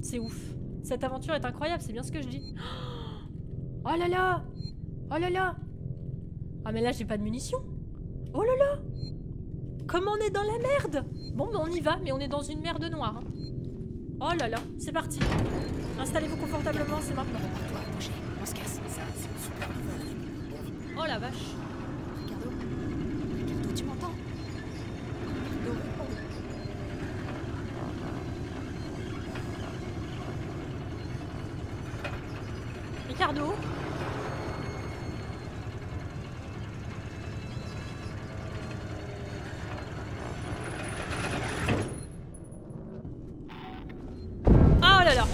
C'est ouf. Cette aventure est incroyable, c'est bien ce que je dis. Oh là là! Oh là là! Ah mais là j'ai pas de munitions. Oh là là! Comme on est dans la merde! Bon bah on y va, mais on est dans une merde noire. Hein. Oh là là, c'est parti. Installez-vous confortablement, c'est maintenant. Toi, bouger, on se casse. Ça, c'est une super nouvelle. Oh la vache. Ricardo, Ricardo, tu m'entends? Ricardo, réponds. Ricardo? Ah oh là là!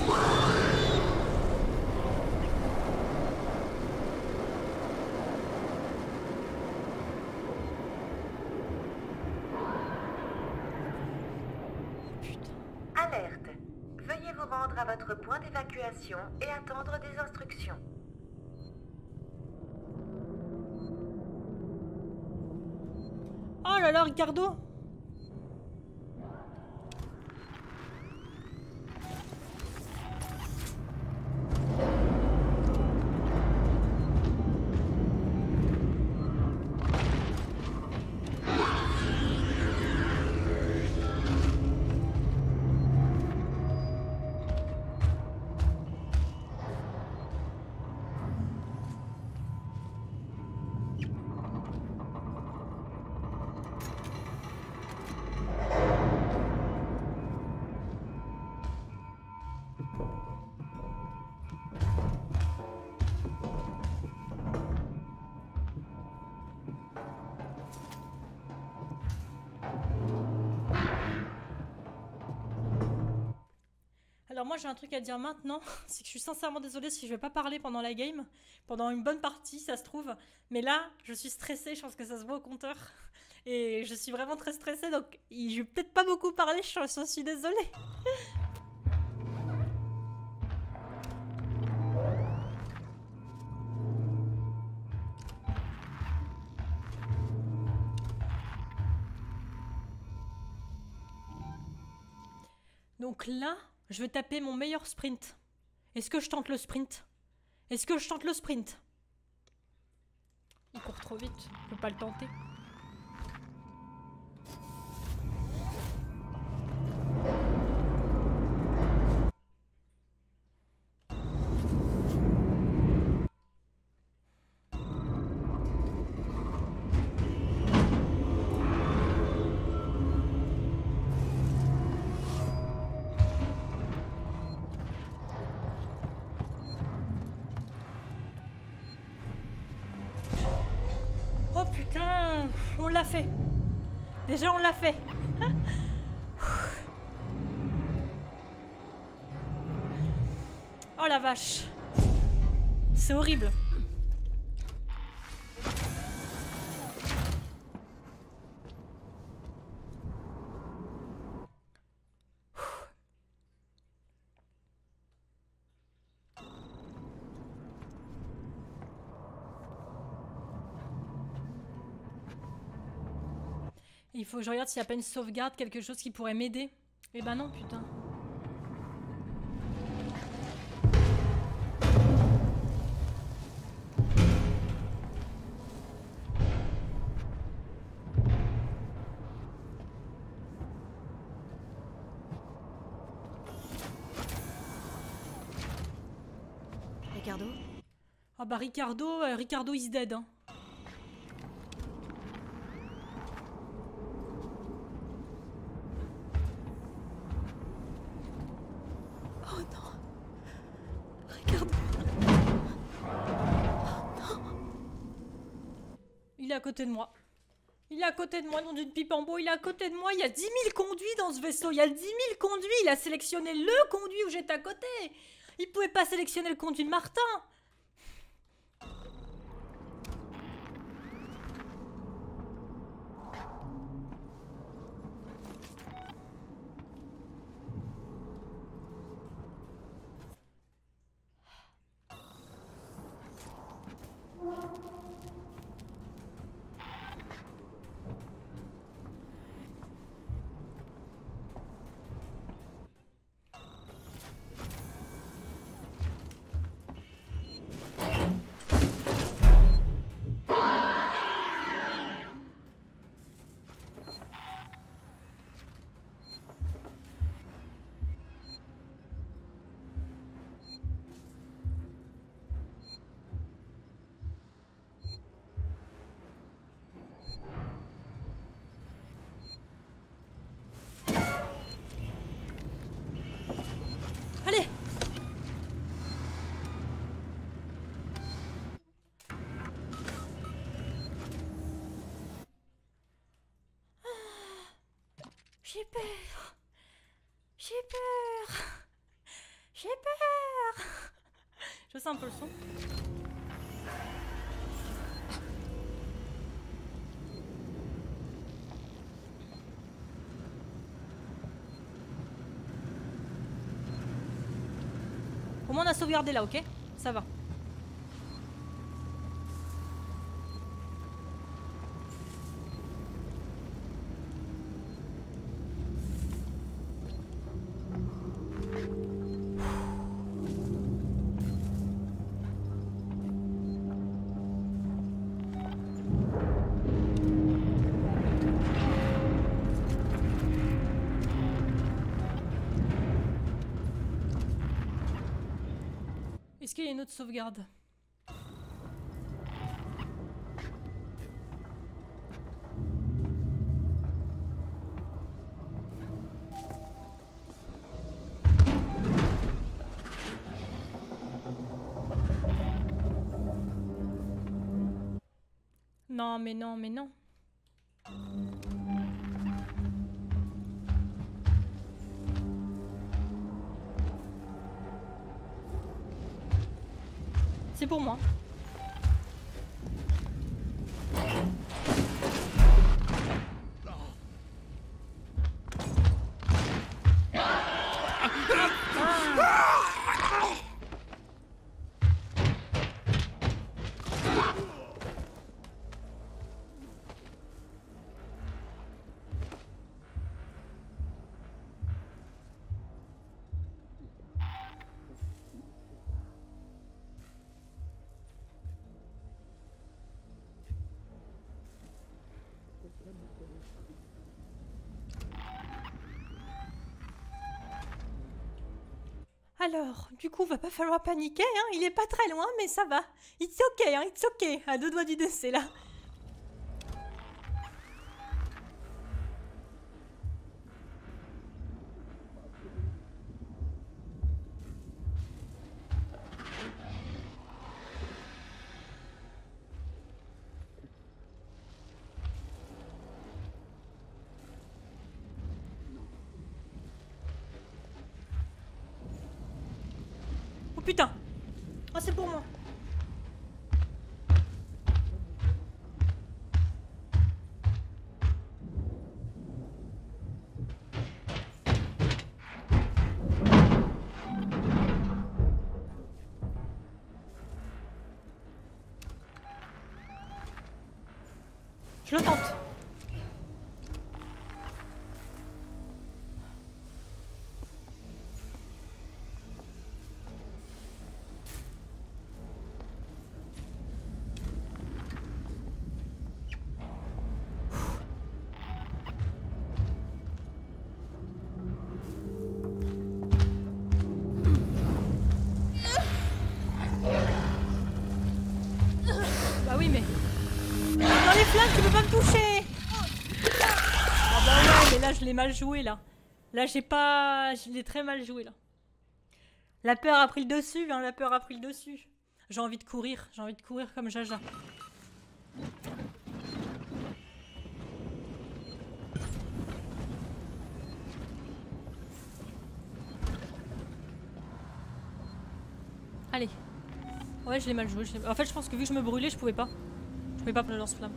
Alerte. Veuillez vous rendre à votre point d'évacuation et attendre des instructions. Oh là là, Ricardo! Alors moi j'ai un truc à dire maintenant, c'est que je suis sincèrement désolée si je vais pas parler pendant la game, pendant une bonne partie ça se trouve, mais là je suis stressée, je pense que ça se voit au compteur, et je suis vraiment très stressée donc je vais peut-être pas beaucoup parler, je suis désolée. Donc là, je vais taper mon meilleur sprint. Est-ce que je tente le sprint? Est-ce que je tente le sprint? Il court trop vite, je peux pas le tenter. Oh putain, on l'a fait. Déjà on l'a fait. Oh la vache. C'est horrible. Il faut que je regarde s'il n'y a pas une sauvegarde, quelque chose qui pourrait m'aider. Eh ben non, putain. Ricardo? Ah bah Ricardo is dead. Hein. Oh non! Ricardo! Il est à côté de moi. Il est à côté de moi, nom d'une pipe en bois, il est à côté de moi. Il y a 10 000 conduits dans ce vaisseau. Il y a 10 000 conduits. Il a sélectionné le conduit où j'étais à côté. Il pouvait pas sélectionner le conduit de Martin. J'ai peur. J'ai peur. J'ai peur. Je sens un peu le son. Au moins on a sauvegardé là, ok? Ça va. Est-ce qu'il y a une autre sauvegarde? Non, mais non, mais non. C'est pour moi. Alors, du coup, va pas falloir paniquer, hein. Il est pas très loin, mais ça va. It's ok, hein, it's ok. À 2 doigts du décès, là. Oh putain! Oh, c'est pour moi. Je le tente. Bah oui, mais... Dans les flingues, tu peux pas me toucher! Ah bah ouais, mais là, je l'ai mal joué, là. Là, j'ai pas... Je l'ai très mal joué, là. La peur a pris le dessus, hein, la peur a pris le dessus. J'ai envie de courir comme Jaja. Allez. Ouais, je l'ai mal joué. En fait, je pense que vu que je me brûlais, je pouvais pas. Je pouvais pas prendre le lance-flamme.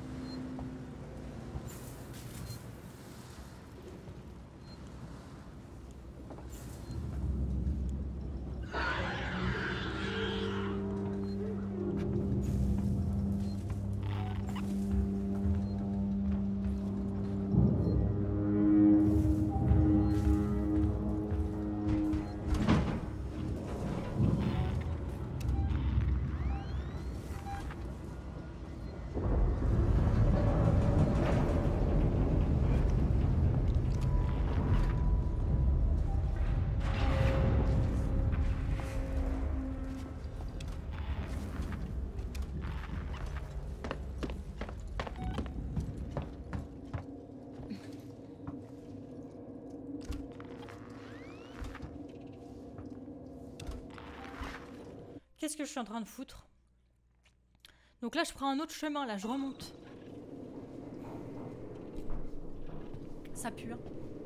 Qu'est-ce que je suis en train de foutre? Donc là, je prends un autre chemin, là, je remonte. Ça pue, hein.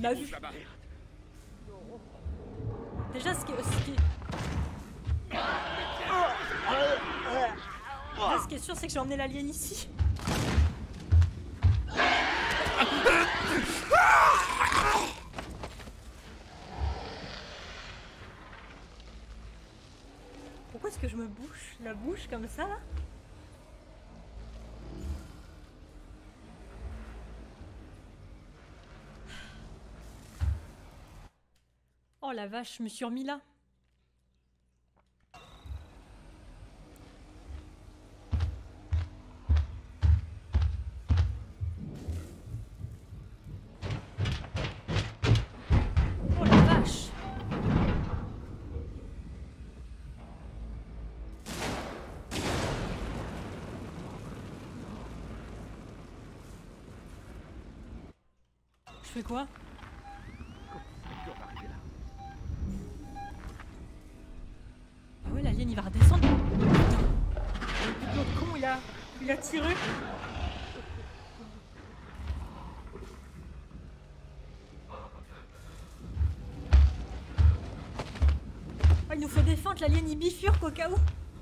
m'a vu. Là-bas. Déjà, ce qui est... Là, ce qui est sûr, c'est que j'ai emmené l'alien ici. Pourquoi est-ce que je me bouche la bouche comme ça là? Oh la vache, je me suis remis là. Oh la vache. Je fais quoi? Ah ouais, l'alien il va redescendre. Putain. Le con il a tiré. Ah, il nous faut des feintes, l'alien il bifurque au cas où.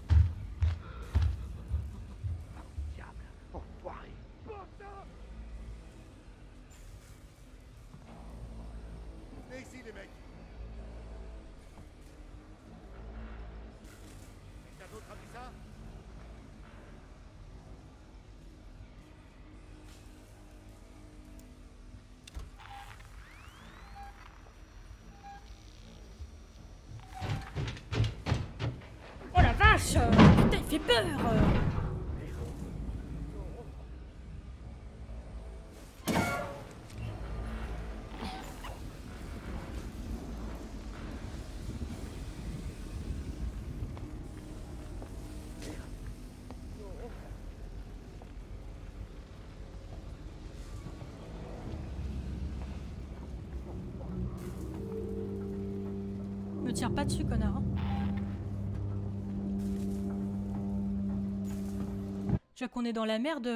Diable, enfoiré. Venez ici, les mecs. Quelqu'un d'autre a vu ça? Oh la vache. Putain, il fait peur. Me tire pas dessus, connard. Hein. Déjà qu'on est dans la merde.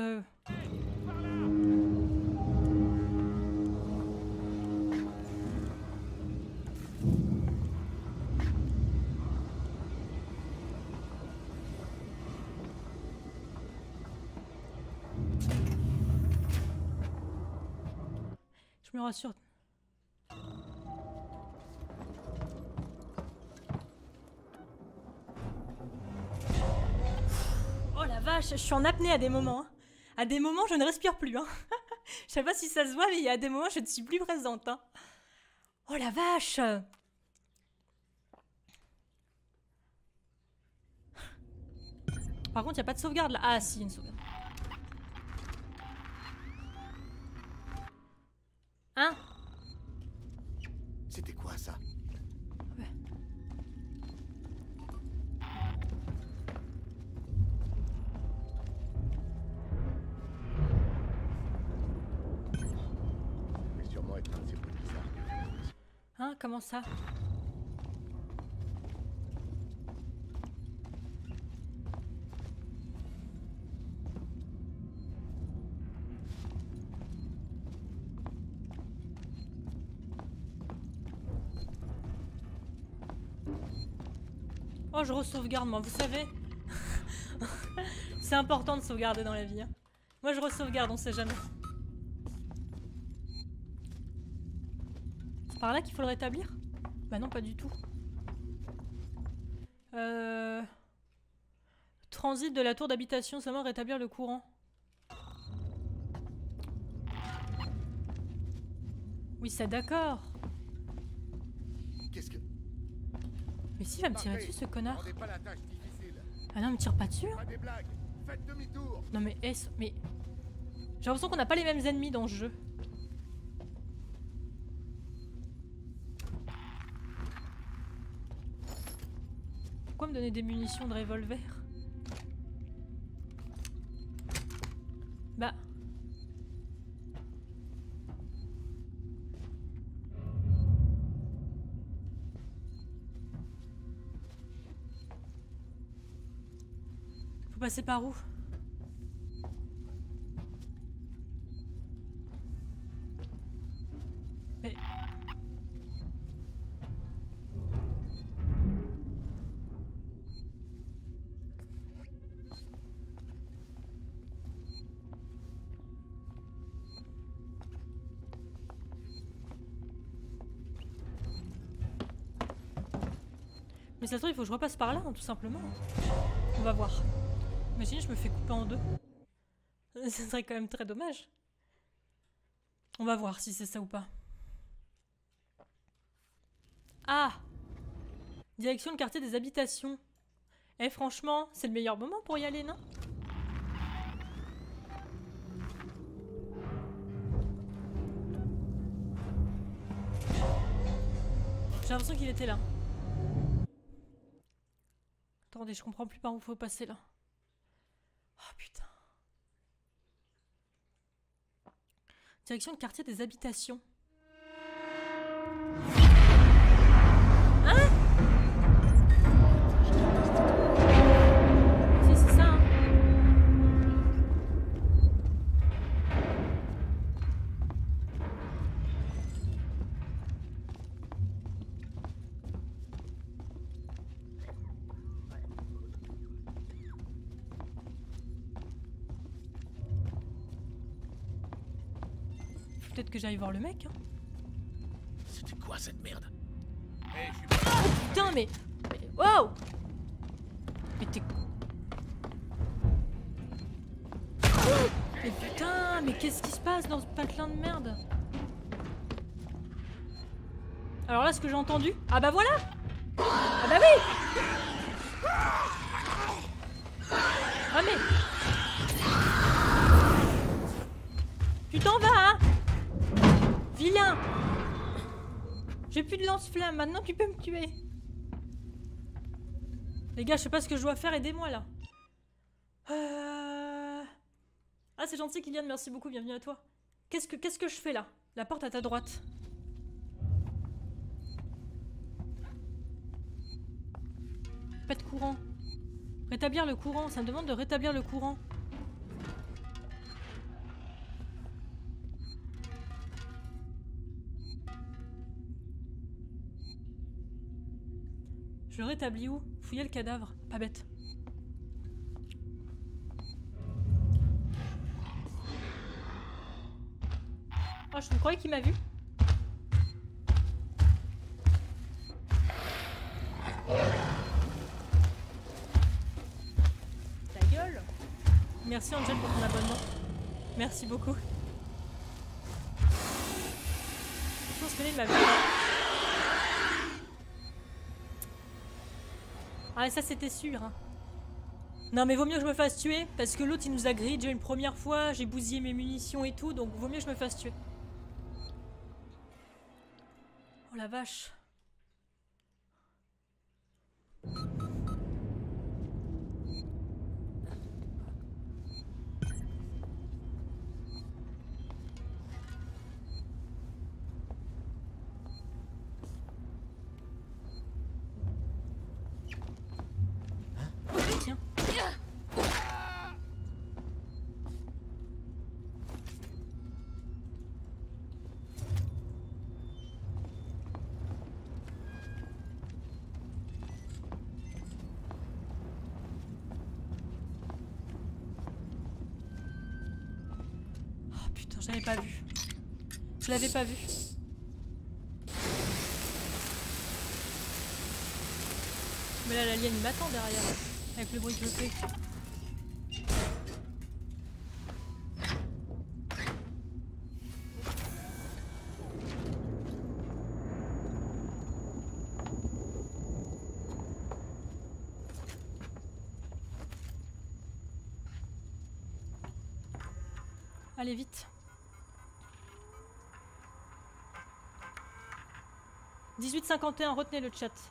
Je me rassure. Oh la vache, je suis en apnée à des moments. Hein. À des moments, je ne respire plus. Hein. Je sais pas si ça se voit, mais il y a des moments, je ne suis plus présente. Hein. Oh la vache. Par contre, il n'y a pas de sauvegarde là. Ah si, une sauvegarde. Hein? C'était quoi ça? Ouais. Mais sûrement être un circuit bizarre. Hein? Comment ça? Oh, je re-sauvegarde, moi, vous savez. C'est important de sauvegarder dans la vie. Hein. Moi, je re-sauvegarde, on sait jamais. C'est par là qu'il faut le rétablir? Bah non, pas du tout. Transit de la tour d'habitation, seulement rétablir le courant. Oui, c'est d'accord. Qu'est-ce que... Mais si, il va me tirer dessus, ce connard. Rendez pas la tâche difficile. Ah non, me tire pas dessus. Hein. Pas des blagues. Faites demi-tour. Non mais mais... J'ai l'impression qu'on n'a pas les mêmes ennemis dans ce jeu. Pourquoi me donner des munitions de revolver? Bah... Faut passer par où? Mais... Mais ça se trouve, il faut que je repasse par là, hein, tout simplement. On va voir. Imaginez, je me fais couper en deux. Ce serait quand même très dommage. On va voir si c'est ça ou pas. Ah! Direction le quartier des habitations. Eh franchement, c'est le meilleur moment pour y aller, non? J'ai l'impression qu'il était là. Attendez, je comprends plus par où il faut passer là. Oh putain. Direction le quartier des habitations. Hein? Si, c'est ça, hein. Peut-être que j'aille voir le mec, hein. C'était quoi cette merde? Hé, je suis pas... Putain, mais wow! Mais t'es... Mais putain, mais qu'est-ce qui se passe dans ce patelin de merde? Alors là, ce que j'ai entendu... Ah bah voilà! Ah bah oui! Ah mais... Tu t'en vas, hein? Vilain! J'ai plus de lance-flamme, maintenant tu peux me tuer. Les gars, je sais pas ce que je dois faire, aidez-moi là. Ah, c'est gentil Kylian, merci beaucoup, bienvenue à toi. Qu'est-ce que je fais là? La porte à ta droite. Pas de courant. Rétablir le courant, ça me demande de rétablir le courant. Je le rétablis où? Fouiller le cadavre, pas bête. Oh, je croyais qu'il m'a vu. Ta gueule. Merci Angel pour ton abonnement. Merci beaucoup. Je pense que là il m'a vu. Ah ça c'était sûr hein. Non mais vaut mieux que je me fasse tuer parce que l'autre il nous a grillé déjà une première fois, j'ai bousillé mes munitions et tout, donc vaut mieux que je me fasse tuer. Oh la vache. Tiens. Oh putain, je l'avais pas vu. Je l'avais pas vu. Mais là l'alien il m'attend derrière. Avec le bruit que je fais. Allez vite. 18h51, retenez le chat.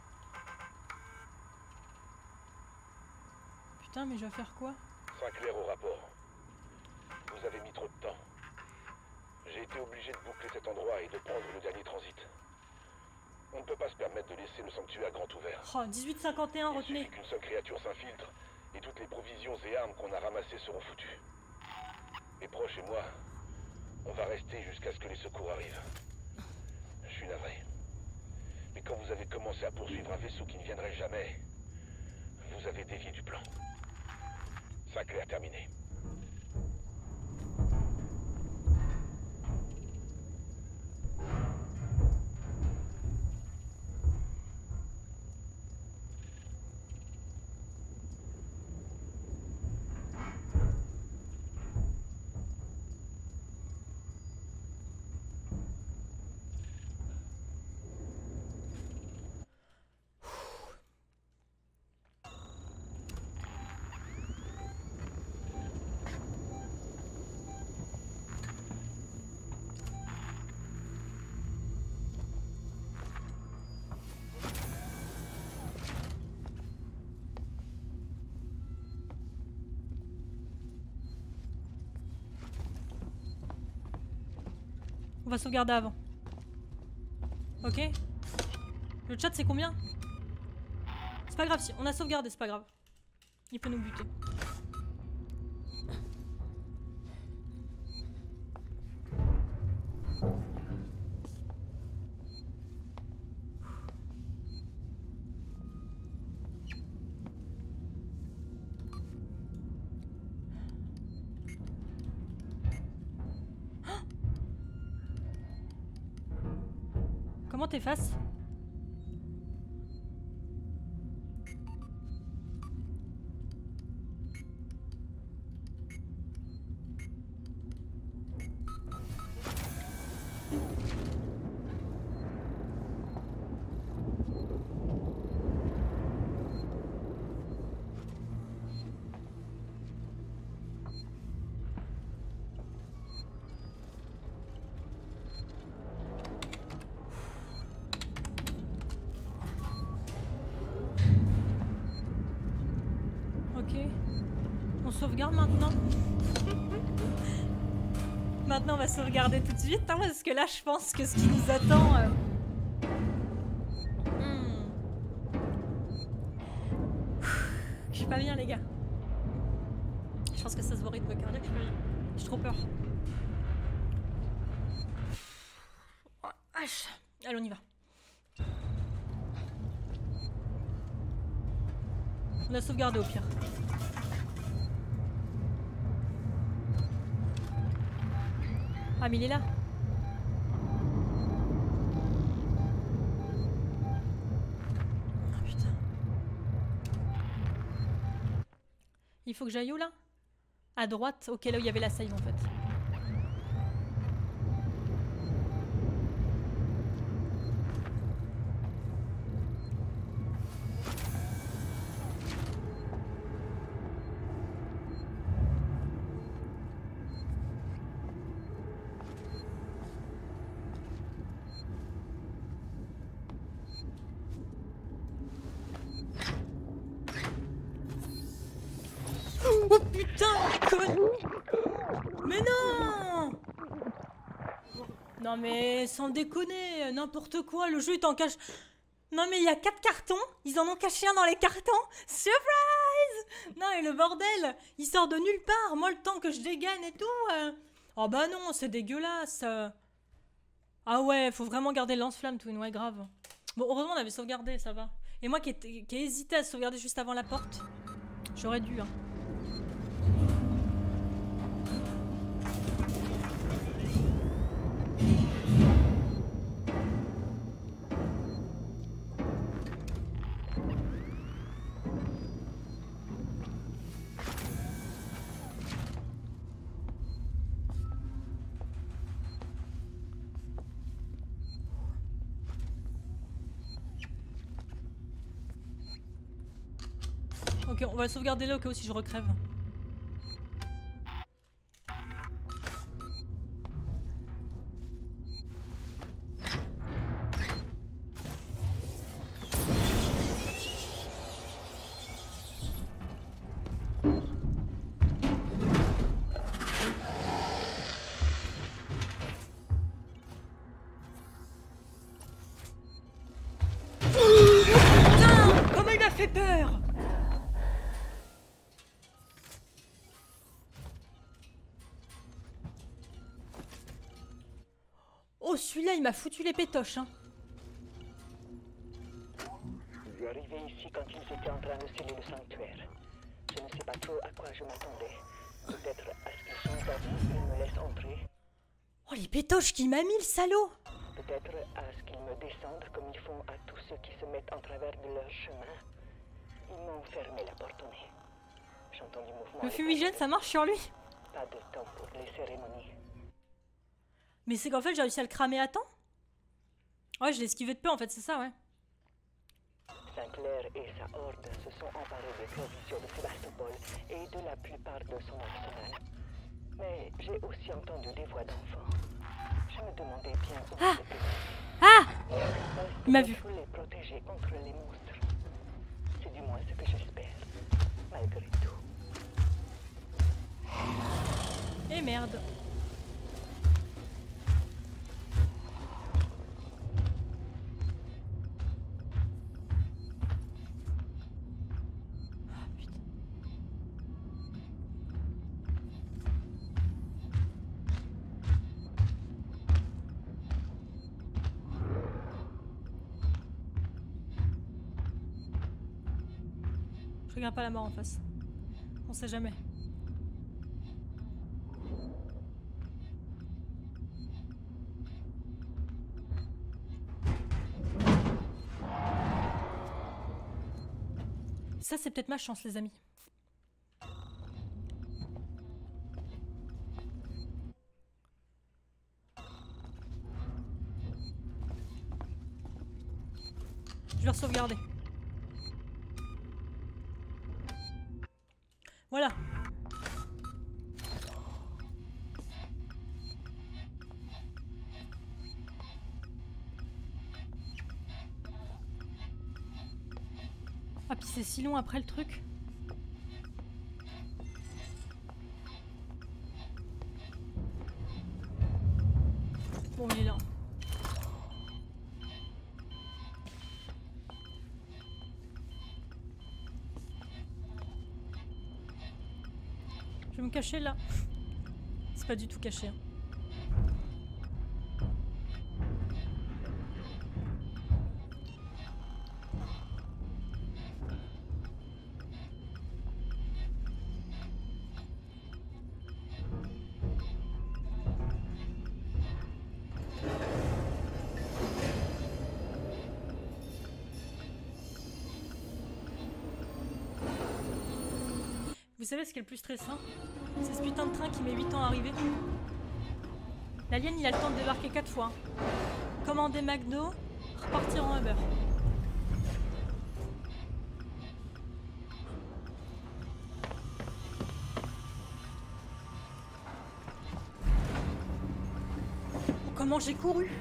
Putain, mais je vais faire quoi? Sinclair au rapport. Vous avez mis trop de temps. J'ai été obligé de boucler cet endroit et de prendre le dernier transit. On ne peut pas se permettre de laisser le sanctuaire à grand ouvert. Oh, 18h51, Il retenez. suffit qu'une seule créature s'infiltre et toutes les provisions et armes qu'on a ramassées seront foutues. Les proches et moi, on va rester jusqu'à ce que les secours arrivent. Je suis navré. Mais quand vous avez commencé à poursuivre un vaisseau qui ne viendrait jamais, vous avez dévié du plan. Sinclair terminé. On va sauvegarder avant. Ok. Le chat c'est combien? C'est pas grave si on a sauvegardé, c'est pas grave. Il peut nous buter. Comment t'effaces? On sauvegarde maintenant. Maintenant on va sauvegarder tout de suite hein, parce que là je pense que ce qui nous attend... Je suis pas bien les gars. Je pense que ça se voit rythme cardiaque, je suis pas bien. J'ai trop peur. Allez on y va. On a sauvegardé au pire. Ah mais il est là. Oh putain. Il faut que j'aille où là? À droite? Ok là où il y avait la save en fait. Oh putain, mais non! Non mais sans déconner, n'importe quoi, le jeu est en cache... Non mais il y a 4 cartons, ils en ont caché un dans les cartons. Surprise! Non et le bordel, il sort de nulle part, moi le temps que je dégaine et tout. Oh bah non, c'est dégueulasse. Ah ouais, faut vraiment garder le lance-flamme, Twin, ouais grave. Bon, heureusement on avait sauvegardé, ça va. Et moi qui ai hésité à sauvegarder juste avant la porte, j'aurais dû hein. Ok, on va le sauvegarder là au cas où si je recrève. Putain, comment il m'a fait peur! Oh, celui-là, il m'a foutu les pétoches, hein. Je suis arrivé ici quand ils étaient en train de sceller le sanctuaire. Je ne sais pas trop à quoi je m'attendais. Peut-être à ce qu'ils changent d'avis et me laissent entrer. Oh, les pétoches qu'il m'a mis, le salaud! Peut-être à ce qu'ils me descendent comme ils font à tous ceux qui se mettent en travers de leur chemin. Ils m'ont fermé la porte au nez. J'entends du mouvement. Le fumigène, ça marche sur lui? Pas de temps pour les cérémonies. Mais c'est qu'en fait, j'ai réussi à le cramer à temps? Ouais, je l'ai esquivé de peu, en fait, c'est ça, ouais. Sinclair et sa horde se sont emparés des provisions de Sébastopol et de la plupart de son arsenal. Mais j'ai aussi entendu des voix d'enfants. Je me demandais bien où c'était. Ah! Il m'a vu. Il faut les protéger contre les monstres. C'est du moins ce que j'espère, malgré tout. Et merde. Regarde pas la mort en face. On sait jamais. Ça, c'est peut-être ma chance, les amis. Je vais sauvegarder. Voilà. Ah, puis c'est si long après le truc. Bon, il est là. Je vais me cacher là. C'est pas du tout caché. Hein. Vous savez ce qui est le plus stressant? C'est ce putain de train qui met 8 ans à arriver. L'alien, il a le temps de débarquer 4 fois. Commander McDo, repartir en Uber. Comment j'ai couru!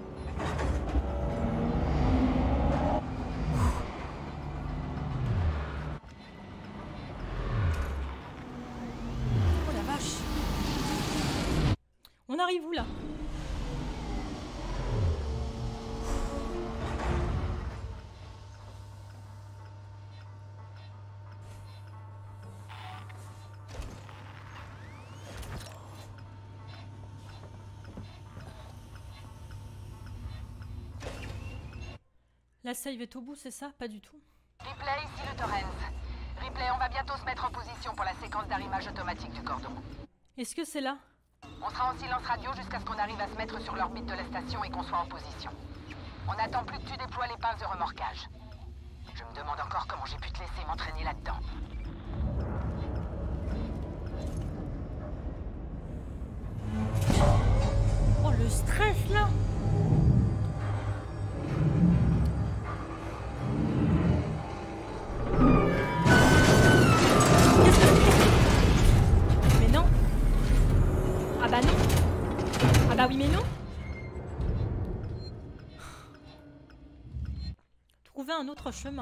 On arrive où là? La save est au bout, c'est ça? Pas du tout. Ripley, ici le Torrens. Ripley, on va bientôt se mettre en position pour la séquence d'arrimage automatique du cordon. Est-ce que c'est là? On sera en silence radio jusqu'à ce qu'on arrive à se mettre sur l'orbite de la station et qu'on soit en position. On n'attend plus que tu déploies les pinces de remorquage. Je me demande encore comment j'ai pu te laisser m'entraîner là-dedans. Oh, le stress là! Mais non! Ah bah non! Ah bah oui mais non! Trouver un autre chemin.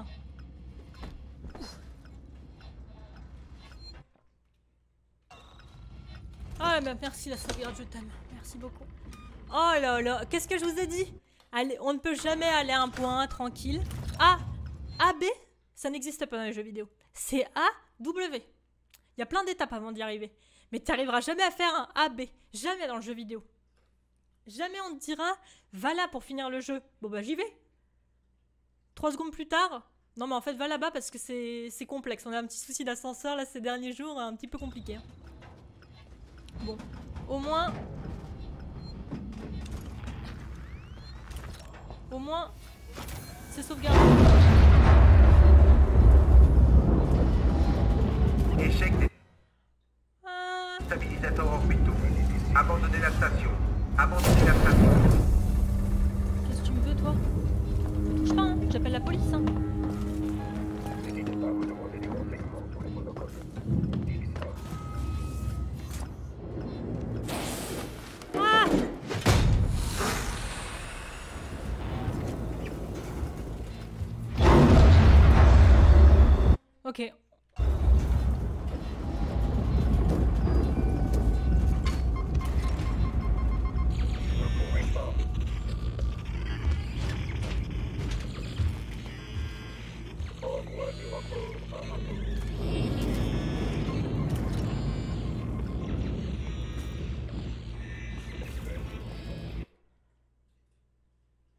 Ah bah merci la sauvegarde, je t'aime. Merci beaucoup. Oh là là, qu'est-ce que je vous ai dit? Allez, on ne peut jamais aller à un point A tranquille. A, AB, ça n'existe pas dans les jeux vidéo. C'est A, W. Il y a plein d'étapes avant d'y arriver. Mais tu n'arriveras jamais à faire un AB. Jamais dans le jeu vidéo. Jamais on te dira, va là pour finir le jeu. Bon bah j'y vais. 3 secondes plus tard, non mais en fait va là-bas parce que c'est complexe. On a un petit souci d'ascenseur là ces derniers jours, un petit peu compliqué. Hein. Bon, au moins... Au moins, c'est sauvegardé. Échec des stabilisateurs orbitaux. Abandonnez la station. Abandonnez la station. Qu'est-ce que tu me veux, toi? Me touche pas, hein. J'appelle la police, hein. N'hésitez pas à vous demander des renseignements pour les monocoques. Ah! Ok.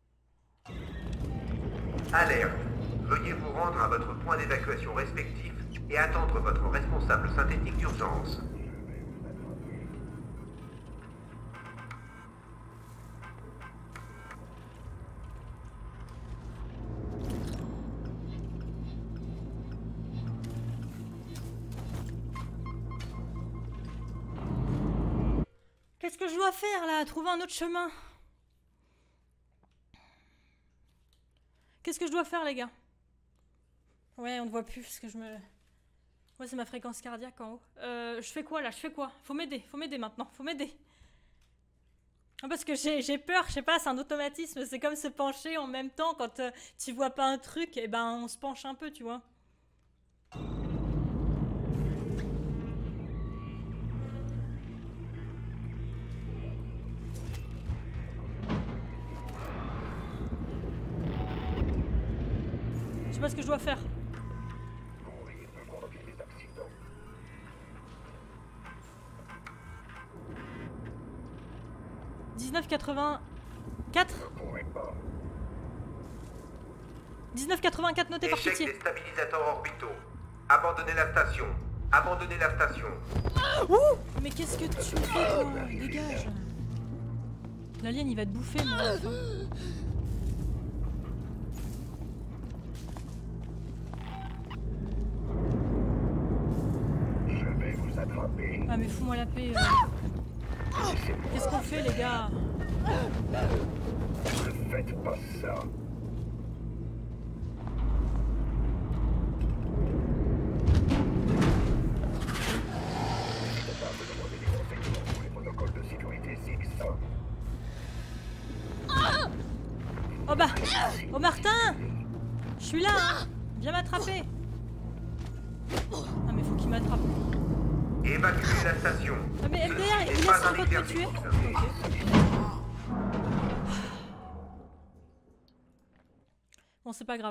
Alerte. Veuillez vous rendre à votre point d'évacuation respectif et attendre votre responsable synthétique d'urgence. Qu'est-ce que je dois faire là? Trouver un autre chemin. Qu'est-ce que je dois faire les gars? Ouais, on ne voit plus parce que je me... Ouais, c'est ma fréquence cardiaque en haut. Je fais quoi là? Je fais quoi? Faut m'aider maintenant, faut m'aider. Ah, parce que j'ai peur, je sais pas, c'est un automatisme. C'est comme se pencher en même temps quand tu vois pas un truc, et ben on se penche un peu, tu vois. Je sais pas ce que je dois faire. « 1984 » 1984, notez par Échec pitié. des stabilisateurs orbitaux. Abandonnez la station. Abandonnez la station. Ouh! Mais qu'est-ce que tu fais, toi? Dégage. L'alien, il va te bouffer, mon enfant. Ah mais fous-moi la paix. Qu'est-ce qu'on fait les gars? Ne faites pas ça. Oh bah! Oh Martin! Je suis là, hein! Viens m'attraper! Ah mais faut qu'il m'attrape. Évacuez la station. Ah mais MDR, il Ceci laisse n'est pas son un pote me exercice. tuer? Ok. Bon, c'est pas grave.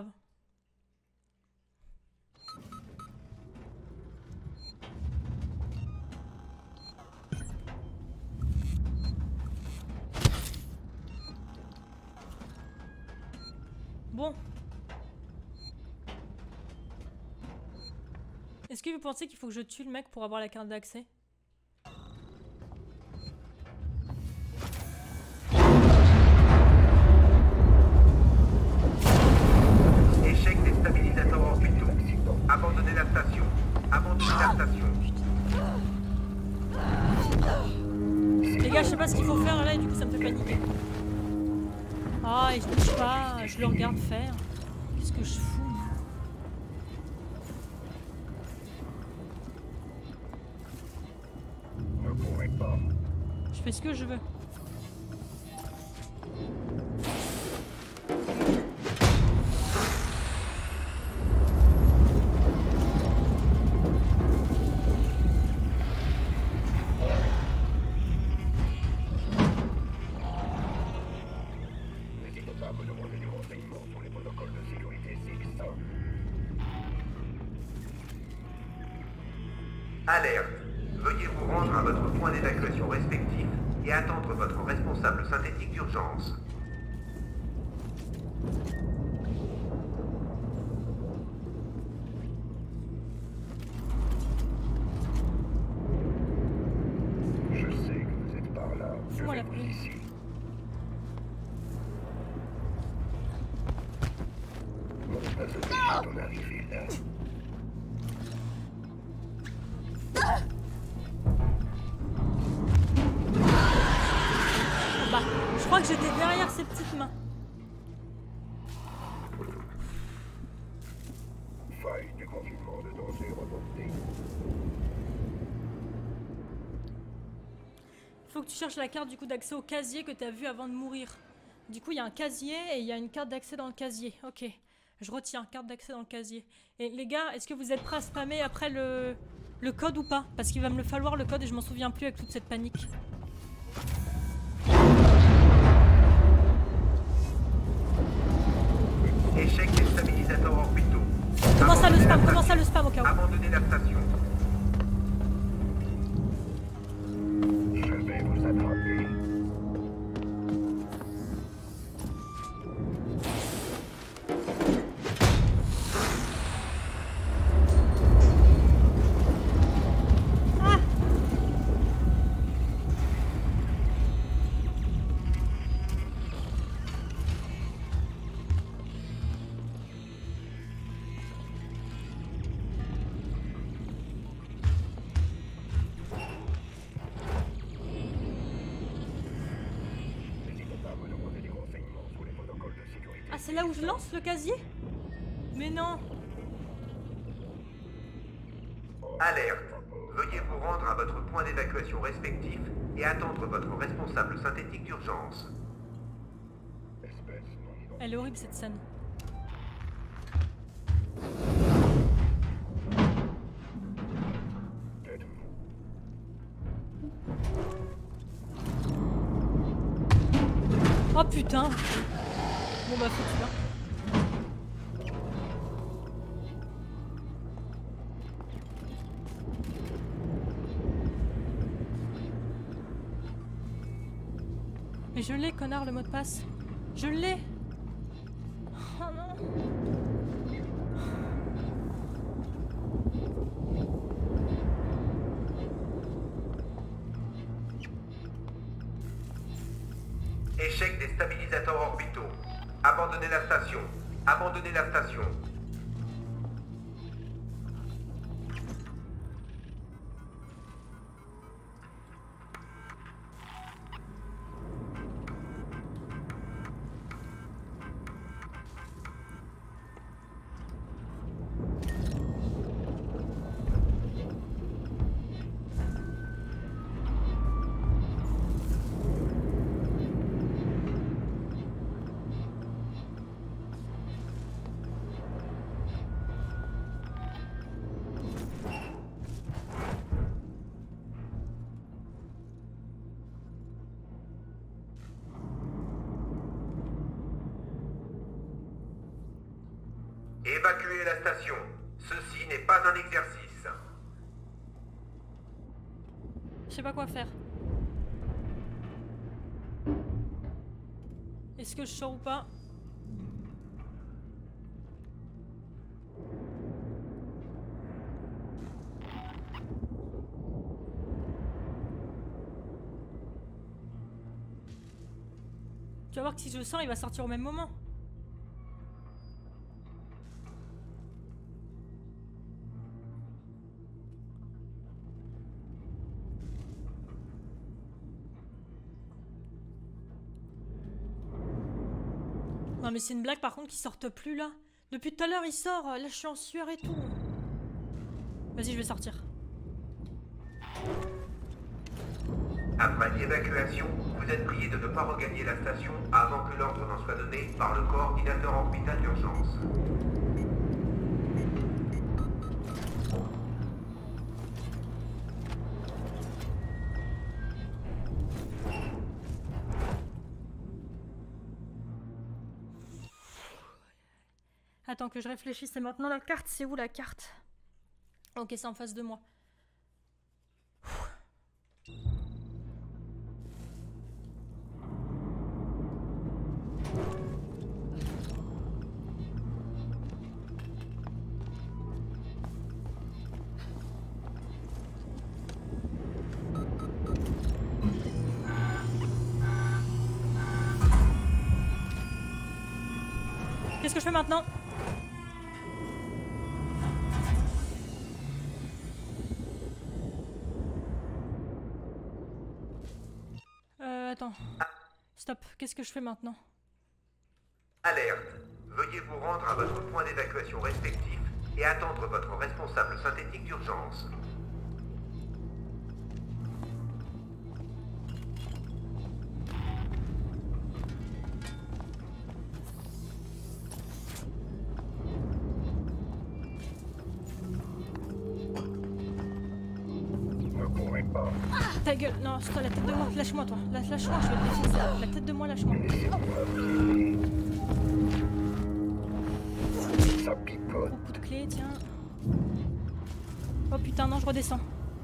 Bon. Est-ce que vous pensez qu'il faut que je tue le mec pour avoir la carte d'accès? Échec des stabilisateurs orbitaux. Abandonnez la station. Abandonnez la station. Les gars, je sais pas ce qu'il faut faire là et du coup ça me fait paniquer. Ah, et je bouge pas, je le regarde faire. Qu'est-ce que je fous? Je fais ce que je veux. Alerte. Veuillez vous rendre à votre point d'évacuation respectif et attendre votre responsable synthétique d'urgence. Je sais que vous êtes par là. Fous-moi la paix. Ici. On va se dire ton arrivée là. Bah, je crois que j'étais derrière ces petites mains. Faille du confinement de danger remontée. Faut que tu cherches la carte du coup d'accès au casier que t'as vu avant de mourir. Du coup, il y a un casier et il y a une carte d'accès dans le casier. Ok, je retiens, carte d'accès dans le casier. Et les gars, est-ce que vous êtes prêts à spammer après le code ou pas? Parce qu'il va me le falloir le code et je m'en souviens plus avec toute cette panique. Échec des stabilisateurs orbitaux. Comment ça le spam? Abandonnez la Comment ça le station. spam au cas où? Abandonnez la station. Je vais vous attraper. c'est là où je lance le casier? Mais non. Alerte. Veuillez vous rendre à votre point d'évacuation respectif et attendre votre responsable synthétique d'urgence. Elle est horrible cette scène. Oh putain. Bon bah foutu là. Mais je l'ai, connard, le mot de passe. Je l'ai. Oh non. Échec des stabilisateurs orbitaux. Abandonnez la station. Abandonnez la station. Évacuez la station. Ceci n'est pas un exercice. Je sais pas quoi faire. Est-ce que je sors ou pas? Tu vas voir que si je le sors, il va sortir au même moment. Non mais c'est une blague par contre qu'il sorte plus là. Depuis tout à l'heure il sort, là je suis en sueur et tout. Vas-y je vais sortir. Après l'évacuation, vous êtes prié de ne pas regagner la station avant que l'ordre n'en soit donné par le coordinateur orbital d'urgence. Attends que je réfléchisse, c'est maintenant la carte, c'est où la carte? Ok, c'est en face de moi. Qu'est-ce que je fais maintenant? Attends. Stop. Qu'est-ce que je fais maintenant? Alerte. Veuillez vous rendre à votre point d'évacuation respectif et attendre votre responsable synthétique d'urgence. Ta gueule, non, c'est toi la tête de moi, lâche-moi toi, lâche-moi, je vais te défoncer, la tête de moi, lâche-moi. Oh, coup de clé, tiens. Oh putain, non, je redescends.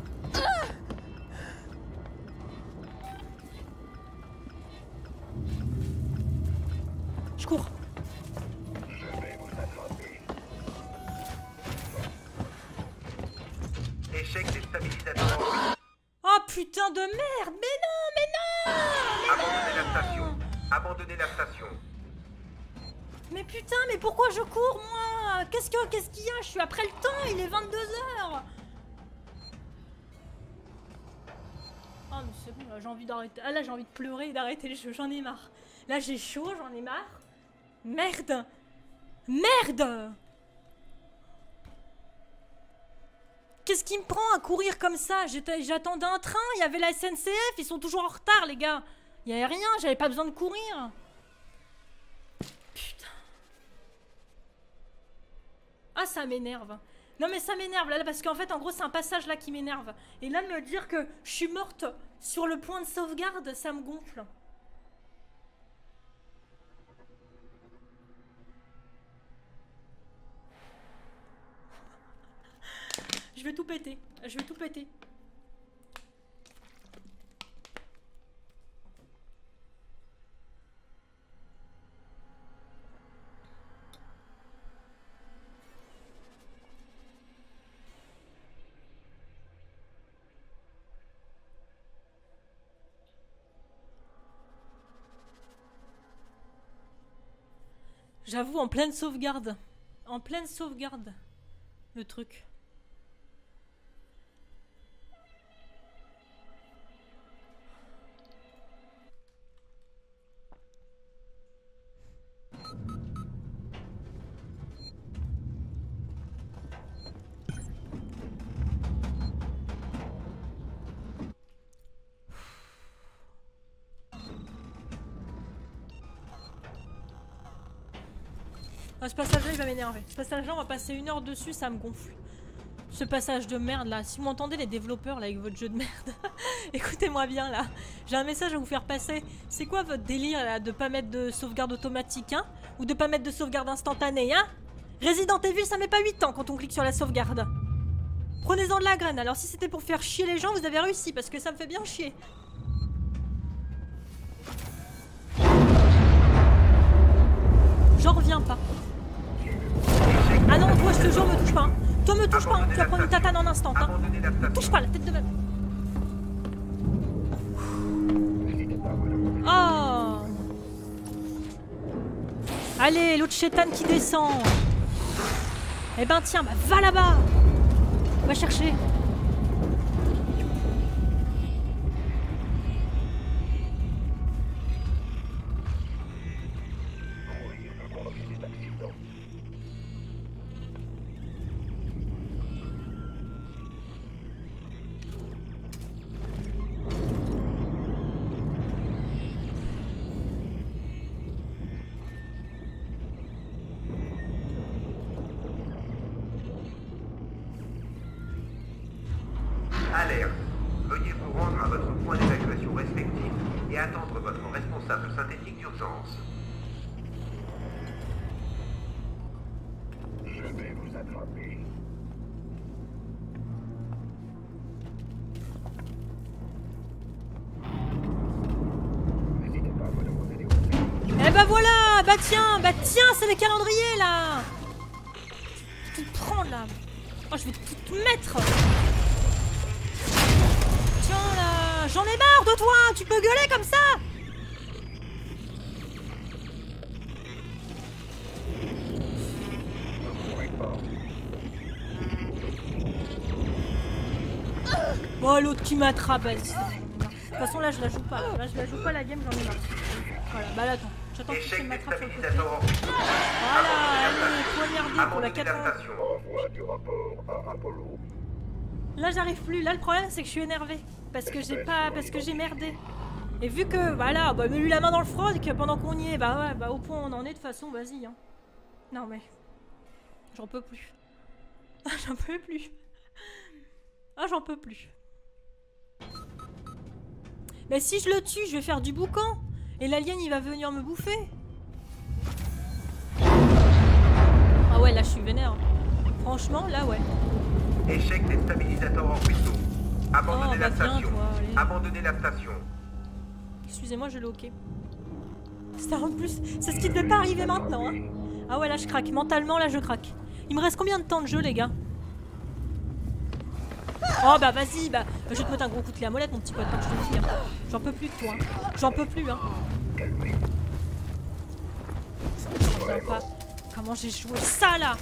Je cours. Échec des stabilisateurs orbitaux. Oh putain de merde, mais non. Abandonnez la station. Abandonnez la station. Mais putain, mais pourquoi je cours moi? Qu'est-ce qu'il y a? Je suis après le temps, il est 22h. Oh mais c'est bon, là j'ai envie d'arrêter. Ah là j'ai envie de pleurer et d'arrêter le jeu, j'en ai marre. Là j'ai chaud, j'en ai marre. Merde! Merde! Qu'est-ce qui me prend à courir comme ça? J'attendais un train, il y avait la SNCF, ils sont toujours en retard les gars. Il y avait rien, j'avais pas besoin de courir. Putain. Ah ça m'énerve. Non mais ça m'énerve là parce qu'en fait en gros c'est un passage là qui m'énerve. Et là de me dire que je suis morte sur le point de sauvegarde, ça me gonfle. Je vais tout péter. Je vais tout péter. J'avoue, en pleine sauvegarde. En pleine sauvegarde. Le truc. Ah, ce passage-là, il va m'énerver. Ce passage-là, on va passer 1 heure dessus, ça me gonfle. Ce passage de merde, là. Si vous m'entendez, les développeurs, là, avec votre jeu de merde, écoutez-moi bien, là. J'ai un message à vous faire passer. C'est quoi votre délire, là, de pas mettre de sauvegarde automatique, hein? Ou de pas mettre de sauvegarde instantanée, hein? Resident Evil, ça met pas 8 ans quand on clique sur la sauvegarde. Prenez-en de la graine. Alors, si c'était pour faire chier les gens, vous avez réussi, parce que ça me fait bien chier. J'en reviens pas. Ah non, toi, je te jure, me touche pas. Hein. Toi, me touche pas. Hein. Tu vas prendre une tatane en instant. Hein. Touche pas la tête de même. Oh. Allez, l'autre chétane qui descend. Eh ben, tiens, bah, va là-bas. Va chercher. Alerte. Veuillez vous rendre à votre point d'évacuation respectif et attendre votre responsable synthétique d'urgence. Je vais vous attraper. N'hésitez pas à me demander des conseils. Eh bah voilà. Bah tiens, c'est les calendriers là. Je vais tout prendre là. Oh, je vais tout te mettre. Tiens là, j'en ai marre de toi. Tu peux gueuler comme ça. Oh, l'autre qui m'attrape, vas-y. De toute façon, là, je la joue pas. Là, je la joue pas la game, j'en ai marre. Voilà, bah là, attends. J'attends que tu m'attrapes sur le côté. Voilà, allez, poignardé pour la 4. Là, j'arrive plus. Là, le problème, c'est que je suis énervée. Parce que j'ai merdé. Et vu que, voilà, bah, me lui la main dans le froid, que pendant qu'on y est, bah ouais, bah au point où on en est, de toute façon, vas-y, hein. Non, mais. J'en peux plus. J'en peux plus. Ah, j'en peux plus. Mais si je le tue, je vais faire du boucan. Et l'alien, il va venir me bouffer. Ah ouais, là, je suis vénère. Franchement, là, ouais. Échec des stabilisateurs en ruisseau. Abandonnez la viens, station. toi, allez. Abandonnez la station. Excusez-moi, je l'ai ok. C'est en plus, c'est ce qui ne devait pas arriver maintenant. Hein. Ah ouais, là, je craque. Mentalement, là, je craque. Il me reste combien de temps de jeu, les gars? Oh bah vas-y, bah je vais te mettre un gros coup de clé à molette, mon petit pote, comme je te le dis. Hein. J'en peux plus de toi. Hein. J'en peux plus, hein. Je sais pas comment j'ai joué ça là.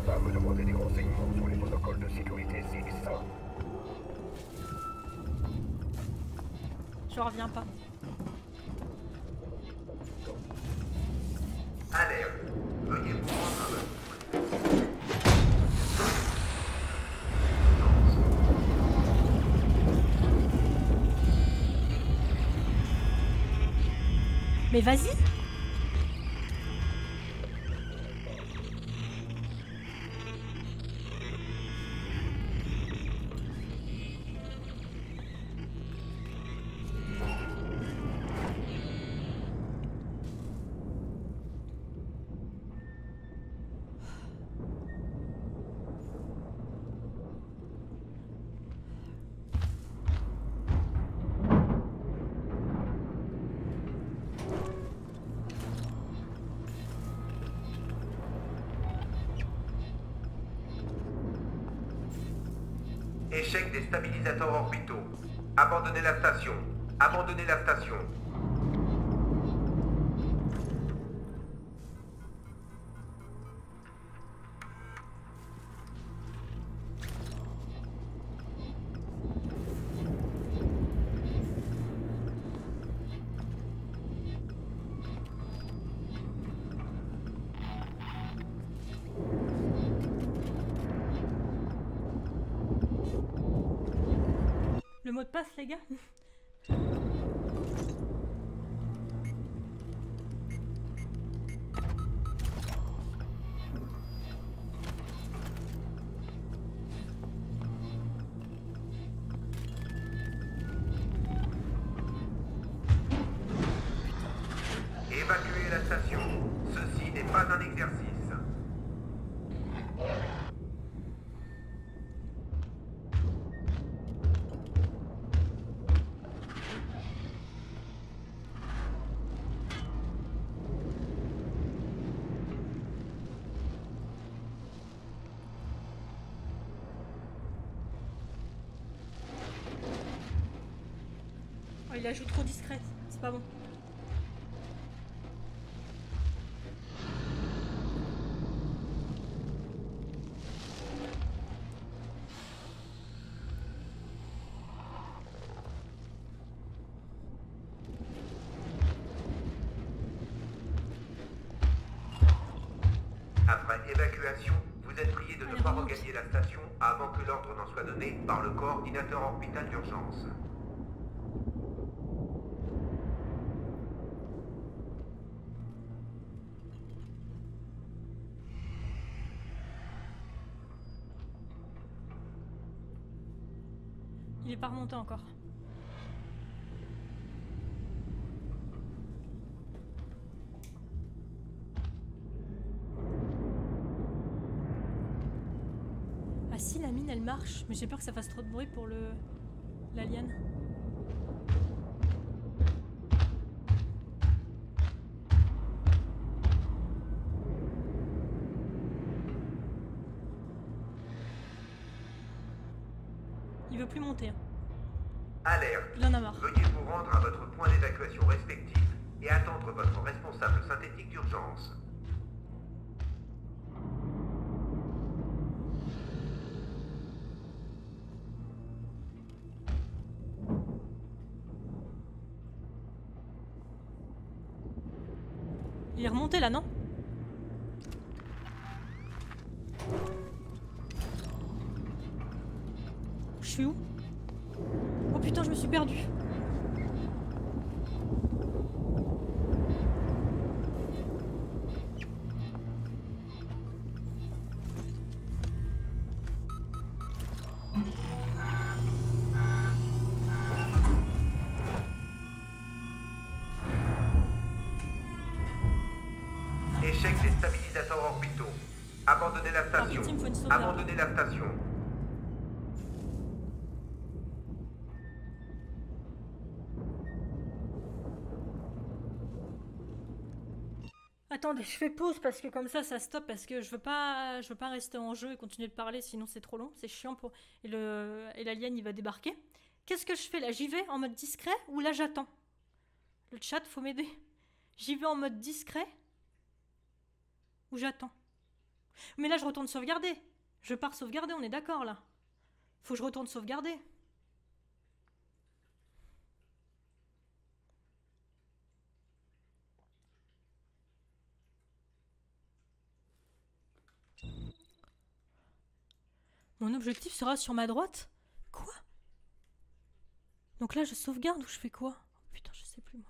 pas à me demander des renseignements sur les protocoles de sécurité Zix. Je reviens pas. Alerte. Veuillez vous rendre à votre... Mais vas-y. Échec des stabilisateurs orbitaux. Abandonnez la station. Abandonnez la station. Le mot de passe, les gars. Évacuez la station. Ceci n'est pas un exercice. Oh, il la joue trop discrète. C'est pas bon. Après évacuation, vous êtes prié de ne pas regagner la station avant que l'ordre n'en soit donné par le coordinateur orbital d'urgence. Il est pas remonté encore. Ah si, la mine elle marche, mais j'ai peur que ça fasse trop de bruit pour l'alien. Il veut plus monter. Hein. Alerte. Il en a marre. Veuillez vous rendre à votre point d'évacuation respectif et attendre votre responsable synthétique d'urgence. Il est remonté là, non? Je suis où? Oh putain, je me suis perdue. Échec des stabilisateurs orbitaux. Abandonnez la Par station. pitié, il me faut une sauvegarde. Abandonnez la station. Attendez, je fais pause parce que comme ça stoppe parce que je veux pas rester en jeu et continuer de parler sinon c'est trop long, c'est chiant pour et l'alien il va débarquer. Qu'est-ce que je fais là? J'y vais en mode discret ou là j'attends? Le chat faut m'aider. J'y vais en mode discret ou j'attends? Mais là, je retourne sauvegarder. Je pars sauvegarder, on est d'accord, là. Faut que je retourne sauvegarder. Mon objectif sera sur ma droite? Quoi? Donc là, je sauvegarde ou je fais quoi? Oh, putain, je sais plus, moi.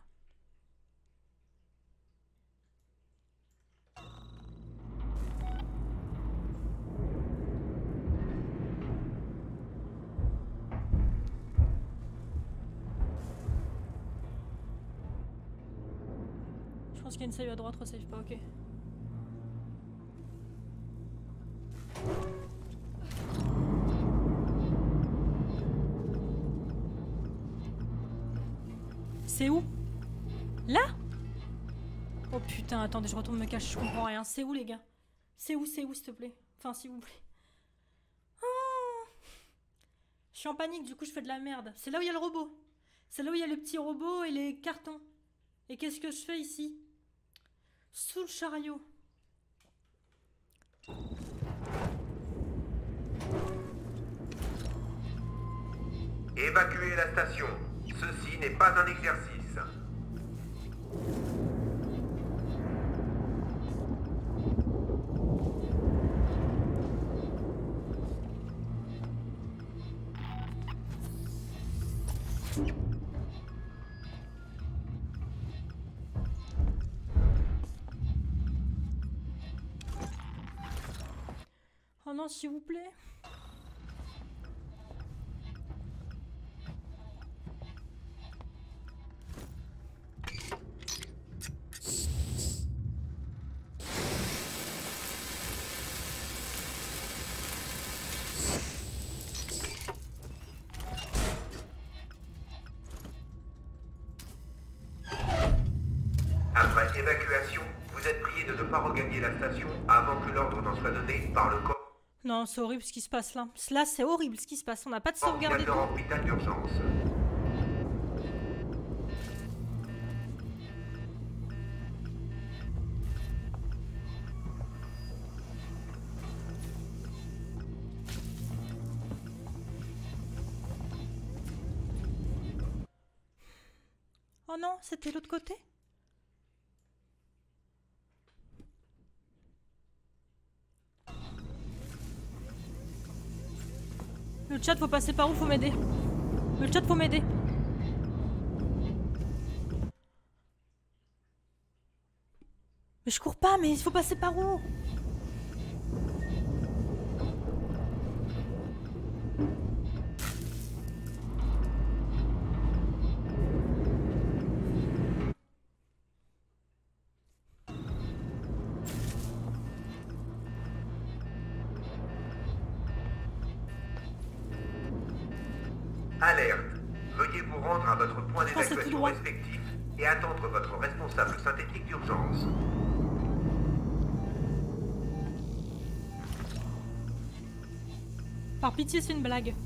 Je pense qu'il y a une save à droite, resave pas, ok. C'est où? Là? Oh putain, attendez, je retourne me cacher, je comprends rien. C'est où, les gars? C'est où, s'il te plaît? Enfin, s'il vous plaît. Oh, je suis en panique, du coup, je fais de la merde. C'est là où il y a le robot. C'est là où il y a le petit robot et les cartons. Et qu'est-ce que je fais ici? Sous le chariot. Évacuez la station. Ceci n'est pas un exercice. Oh non, s'il vous plaît. Après évacuation, vous êtes prié de ne pas regagner la station avant que l'ordre n'en soit donné par le corps. Non, c'est horrible ce qui se passe là. Là, c'est horrible ce qui se passe. On n'a pas de sauvegarde et tout. Ordinateur orbital d'urgence. Oh non, c'était l'autre côté? Le chat, faut passer par où? Faut m'aider. Le chat, faut m'aider. Mais je cours pas, mais il faut passer par où? Alerte. Veuillez vous rendre à votre point pense que c'est tout d'évacuation droit. respectif et attendre votre responsable synthétique d'urgence. Par pitié, c'est une blague.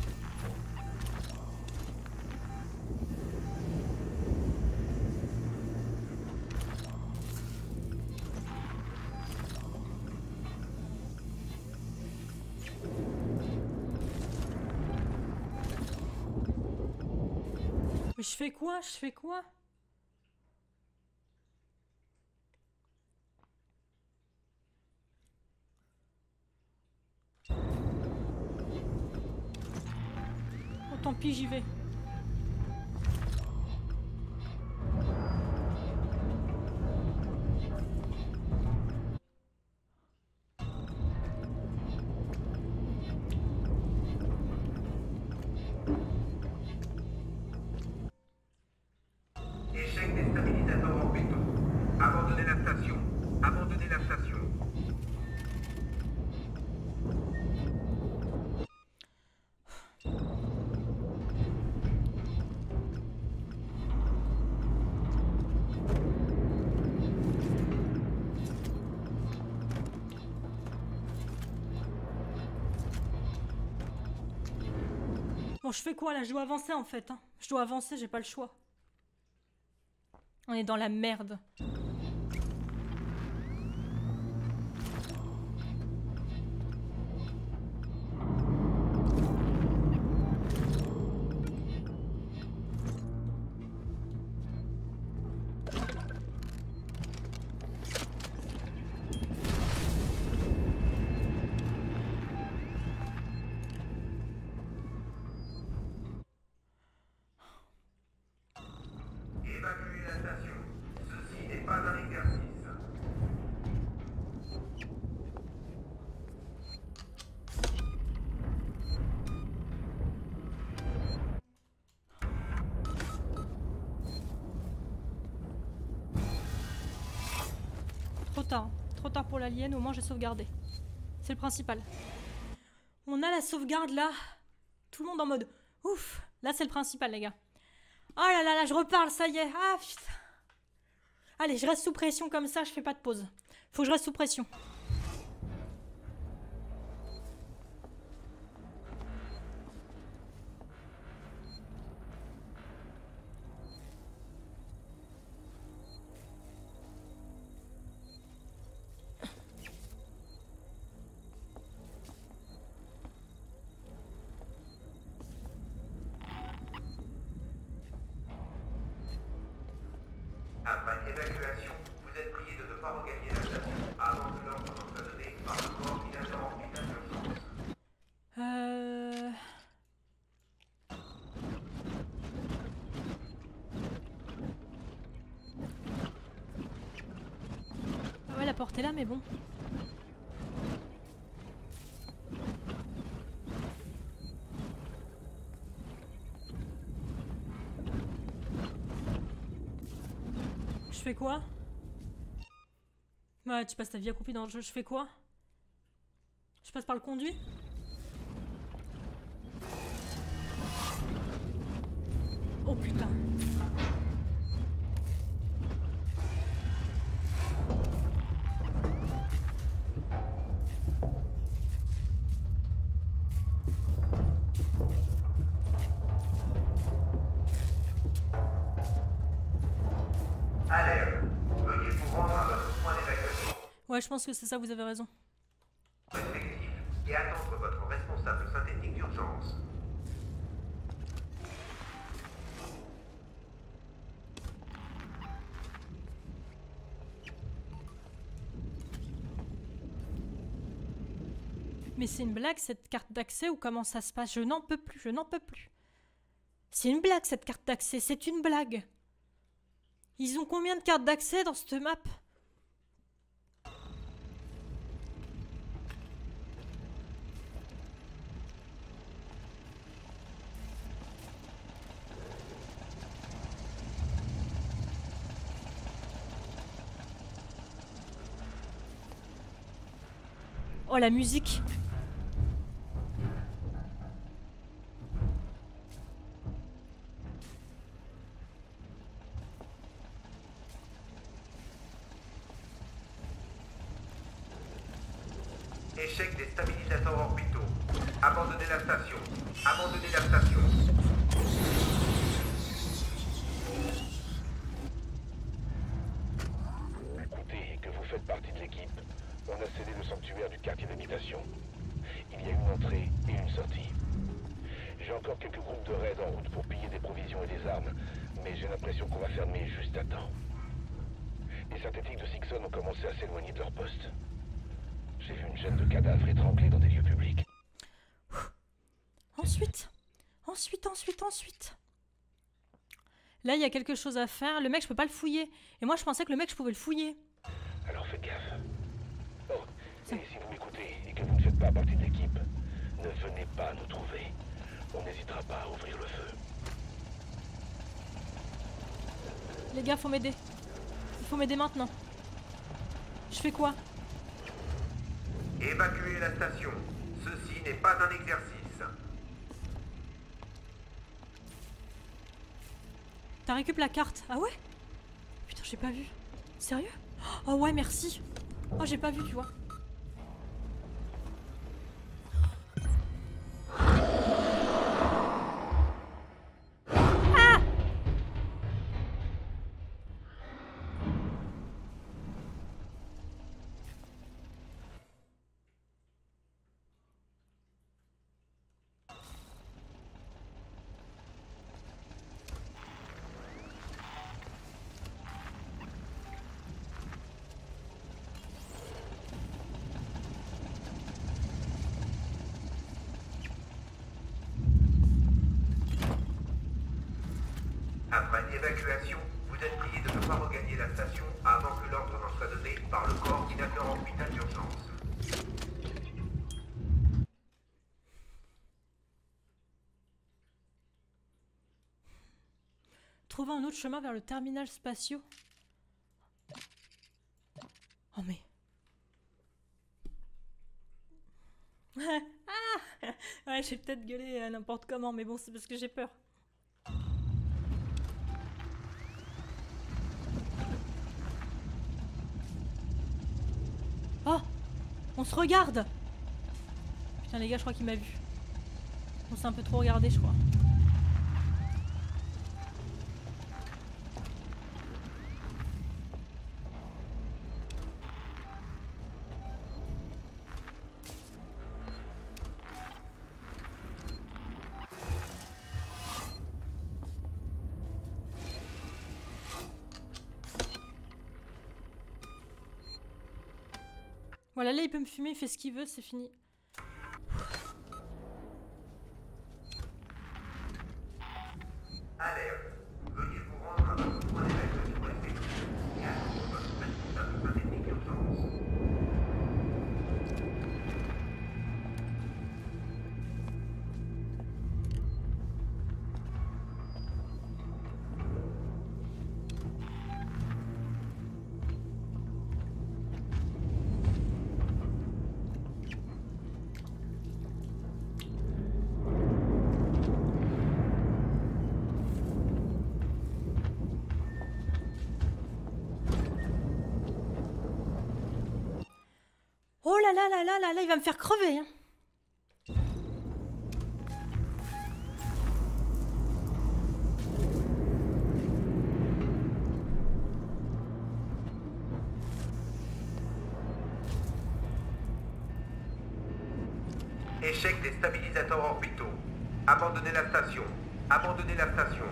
Mais je fais quoi? Je fais quoi? Oh, tant pis, j'y vais. Échec des stabilisateurs orbitaux. Abandonnez la station. Abandonnez la station. Bon, je fais quoi là? Je dois avancer en fait. Hein. Je dois avancer, j'ai pas le choix. On est dans la merde. tard. Trop tard pour l'alien, au moins j'ai sauvegardé. C'est le principal. On a la sauvegarde là. Tout le monde en mode ouf. Là c'est le principal les gars. Oh là là là, je reparle, ça y est. Ah putain. Allez, je reste sous pression comme ça, je fais pas de pause. Faut que je reste sous pression. Après évacuation, vous êtes prié de ne pas regagner la station avant que l'ordre ne soit donné par le coordinateur orbital d'urgence. Ah ouais, la porte est là, mais bon. Je fais quoi? Ouais, tu passes ta vie accroupie dans le jeu, je fais quoi? Je passe par le conduit? Oh putain. Alerte, veuillez vous rendre à votre point d'évacuation Ouais, je pense que c'est ça, vous avez raison. respectif et attendre votre responsable synthétique d'urgence. Mais c'est une blague cette carte d'accès ou comment ça se passe? Je n'en peux plus, je n'en peux plus. C'est une blague cette carte d'accès, c'est une blague. Ils ont combien de cartes d'accès dans cette map? Oh la musique! Échec des stabilisateurs orbitaux. Abandonnez la station. Abandonnez la station. Écoutez, que vous faites partie de l'équipe, on a scellé le sanctuaire du quartier d'habitation. Il y a une entrée et une sortie. J'ai encore quelques groupes de raids en route pour piller des provisions et des armes, mais j'ai l'impression qu'on va fermer juste à temps. Les synthétiques de Sixon ont commencé à s'éloigner de leur poste. J'ai vu une chaîne de cadavres étranglés dans des lieux publics. Ensuite. Là, il y a quelque chose à faire. Le mec, je peux pas le fouiller. Et moi, je pensais que le mec, je pouvais le fouiller. Alors faites gaffe. Oh, et si vous m'écoutez et que vous ne faites pas partie de l'équipe, ne venez pas nous trouver. On n'hésitera pas à ouvrir le feu. Les gars, faut m'aider. Il faut m'aider maintenant. Je fais quoi? Évacuez la station. Ceci n'est pas un exercice. T'as récupéré la carte? Ah ouais? Putain, j'ai pas vu. Sérieux? Oh ouais, merci. Oh, j'ai pas vu, tu vois. Ah! Après évacuation, vous êtes prié de ne pas regagner la station avant que l'ordre n'en soit donné par le coordinateur orbital d'urgence. Trouver un autre chemin vers le terminal spatiaux. Oh mais... ah ouais, j'ai peut-être gueulé n'importe comment, mais bon, c'est parce que j'ai peur. Oh! On se regarde! Putain les gars, je crois qu'il m'a vu. On s'est un peu trop regardé, je crois. Voilà, là il peut me fumer, il fait ce qu'il veut, c'est fini. Alerte. Veuillez vous rendre à votre point d'évacuation respectif et attendre votre responsable synthétique d'urgence. Oh là là là là là là, il va me faire crever, hein. Échec des stabilisateurs orbitaux. Abandonnez la station. Abandonnez la station.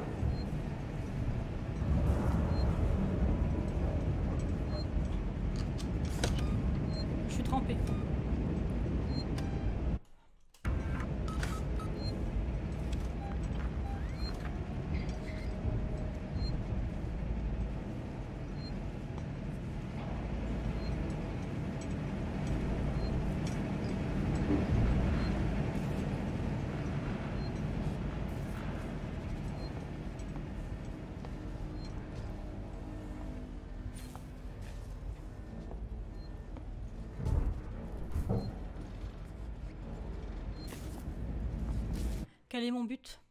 Je suis trempée. Quel est mon but?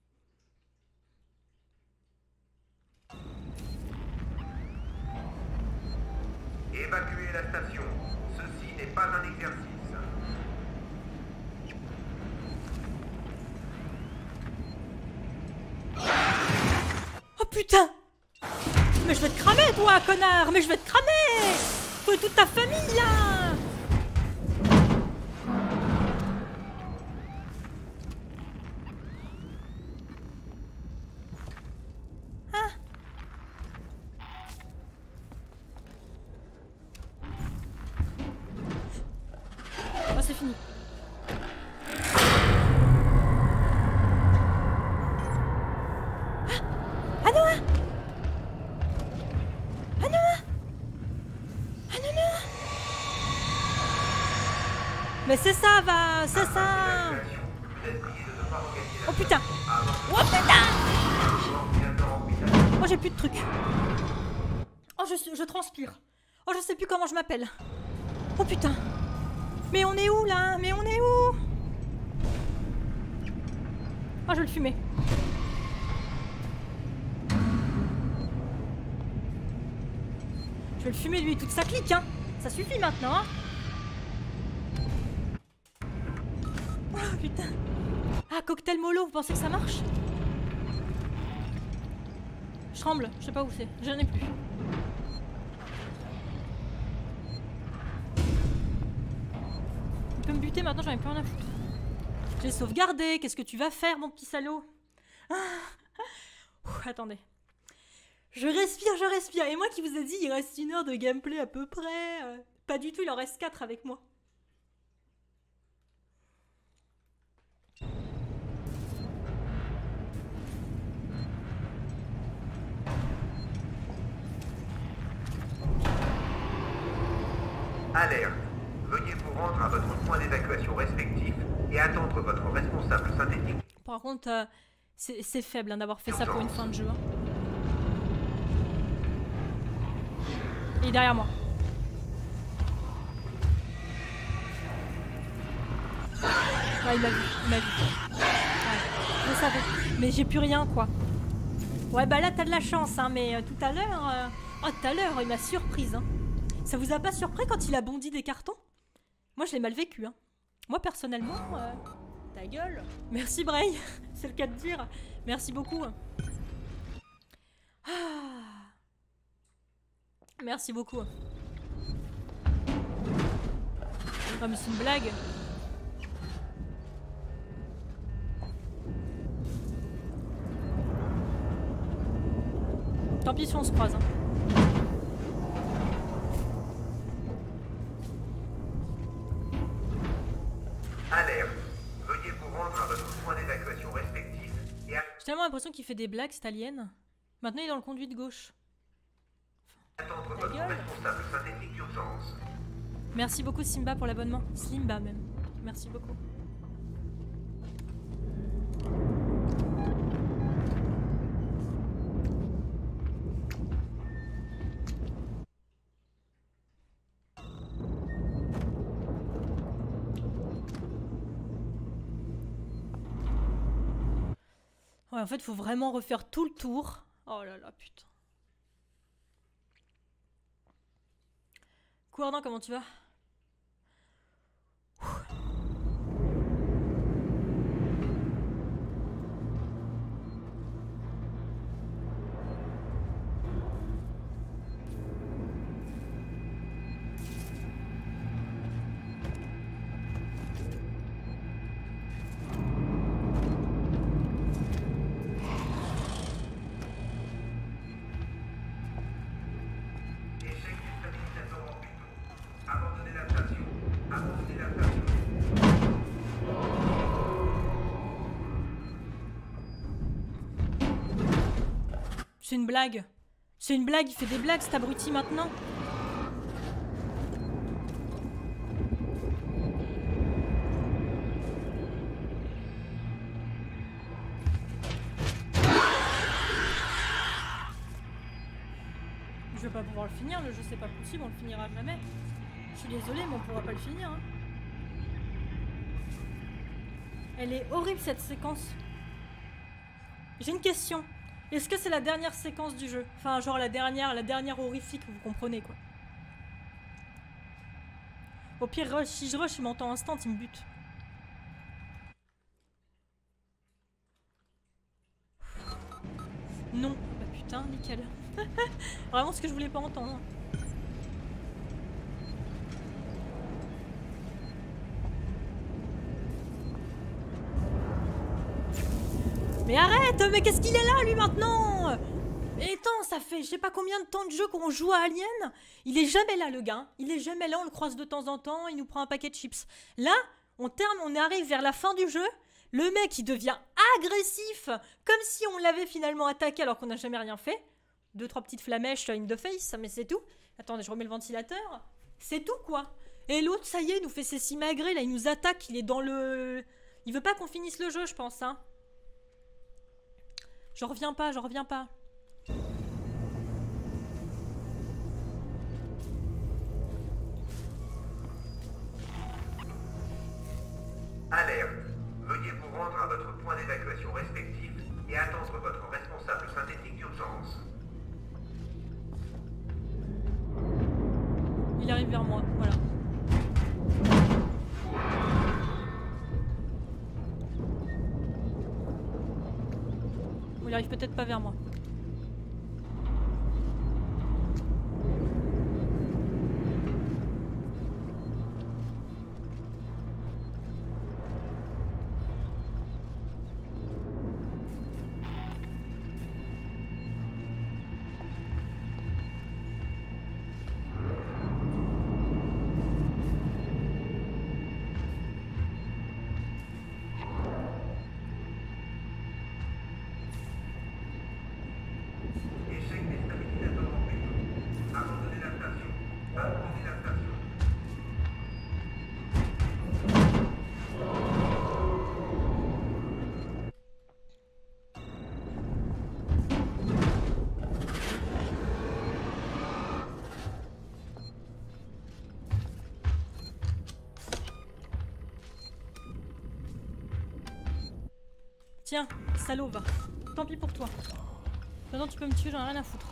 Évacuez la station. Ceci n'est pas un exercice. Oh putain! Mais je vais te cramer toi, connard! Mais je vais te cramer! Toi et toute ta famille là! Oh, c'est fini. Ah non! Ah non! Ah non, non! Mais c'est ça, va! C'est ça! Oh putain! Oh putain! Oh, j'ai plus de trucs. Oh, je transpire. Oh, je sais plus comment je m'appelle. Oh putain! Mais on est où là? Mais on est où? Oh, je vais le fumer. Je vais le fumer lui et toute sa clique, hein. Ça suffit maintenant, hein. Oh putain. Ah, cocktail mollo, vous pensez que ça marche? Je tremble, je sais pas où c'est. J'en ai plus. Il peut me buter maintenant, j'en ai plus rien à foutre. J'ai sauvegardé, qu'est-ce que tu vas faire, mon petit salaud? Attendez. Je respire. Et moi qui vous ai dit, il reste 1 heure de gameplay à peu près. Pas du tout, il en reste 4 avec moi. Alerte. Veuillez vous rendre à votre point d'évacuation respectif et attendre votre responsable synthétique. Par contre, c'est faible hein, d'avoir fait ça pour une fin de jeu. Hein. Il est derrière moi. Ouais, il m'a vu, il m'a vu. Ouais, je savais. Mais j'ai plus rien, quoi. Ouais, bah là, t'as de la chance, hein, mais tout à l'heure... Oh, tout à l'heure, il m'a surprise, hein. Ça vous a pas surpris quand il a bondi des cartons? Moi, je l'ai mal vécu, hein. Moi, personnellement... Ta gueule. Merci, Bray. C'est le cas de dire. Merci beaucoup. Ah. Merci beaucoup. Ah, mais c'est une blague. Tant pis si on se croise. Hein. Alerte. Veuillez vous rendre à votre point d'évacuation respectif et J'ai tellement l'impression qu'il fait des blagues, cet alien. Maintenant, il est dans le conduit de gauche. attendre votre responsable synthétique d'urgence. Merci beaucoup, Simba, pour l'abonnement. Slimba, même. Merci beaucoup. Ouais, en fait, faut vraiment refaire tout le tour. Oh là là, putain. Couardin, comment tu vas? C'est une blague. C'est une blague, il fait des blagues cet abruti maintenant. Je vais pas pouvoir le finir, le jeu c'est pas possible, on le finira jamais. Je suis désolée mais on pourra pas le finir. Hein. Elle est horrible cette séquence. J'ai une question. Est-ce que c'est la dernière séquence du jeu? Enfin, genre la dernière horrifique, vous comprenez quoi. Au pire, rush, si je rush, il m'entend instant, il me bute. Non. Bah putain, nickel. Vraiment ce que je voulais pas entendre. Mais arrête, mais qu'est-ce qu'il est là, lui, maintenant? Et attends, ça fait je sais pas combien de temps de jeu qu'on joue à Alien. Il est jamais là, le gars. Il est jamais là, on le croise de temps en temps, il nous prend un paquet de chips. Là, on arrive vers la fin du jeu. Le mec, il devient agressif, comme si on l'avait finalement attaqué alors qu'on n'a jamais rien fait. 2-3 petites flamèches in the face, mais c'est tout. Attendez, je remets le ventilateur. C'est tout, quoi. Et l'autre, ça y est, il nous fait ses simagrées, là, il nous attaque, il est dans le... Il veut pas qu'on finisse le jeu, je pense, hein. J'en reviens pas, j'en reviens pas. Alerte. Veuillez vous rendre à votre point d'évacuation respectif et attendre votre responsable synthétique d'urgence. Il arrive vers moi, voilà. Il arrive peut-être pas vers moi. Tiens, salaud, va. Tant pis pour toi. Maintenant tu peux me tuer, j'en ai rien à foutre.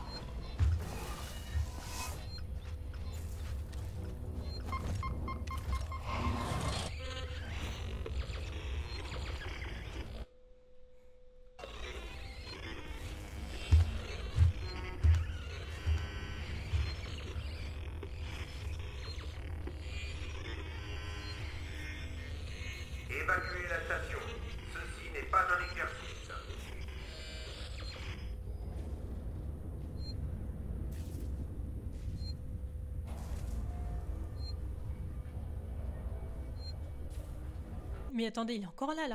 Évacuez la station. Ceci n'est pas un exercice. Mais attendez, il est encore là, là.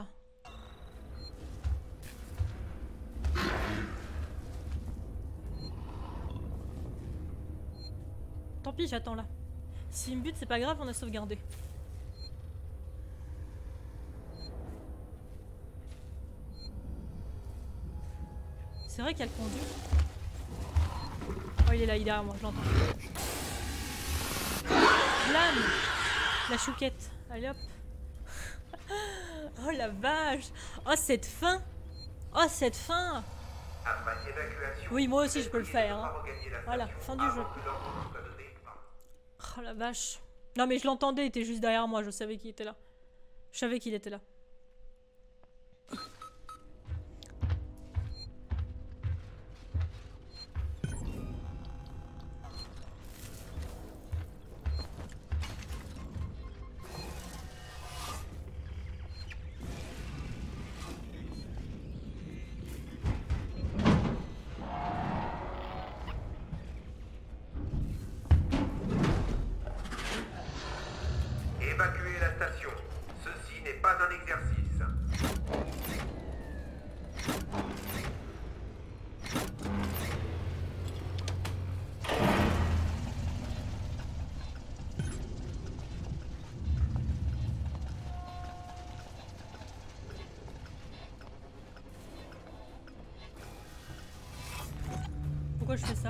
Tant pis, j'attends là. S'il me bute, c'est pas grave, on a sauvegardé. C'est vrai qu'elle conduit. Oh, il est là, il est derrière moi, je l'entends. Blam! La chouquette. Allez hop. Oh la vache! Oh cette fin! Oh cette fin! Après évacuation, Oui, moi aussi je peux le faire. ne Hein. pas regagner la Voilà, station fin du avant jeu. que l'ordre ne soit donné par- Oh la vache. Non mais je l'entendais, il était juste derrière moi, je savais qu'il était là. Je savais qu'il était là. Évacuez la station. Ceci n'est pas un exercice. Pourquoi je fais ça?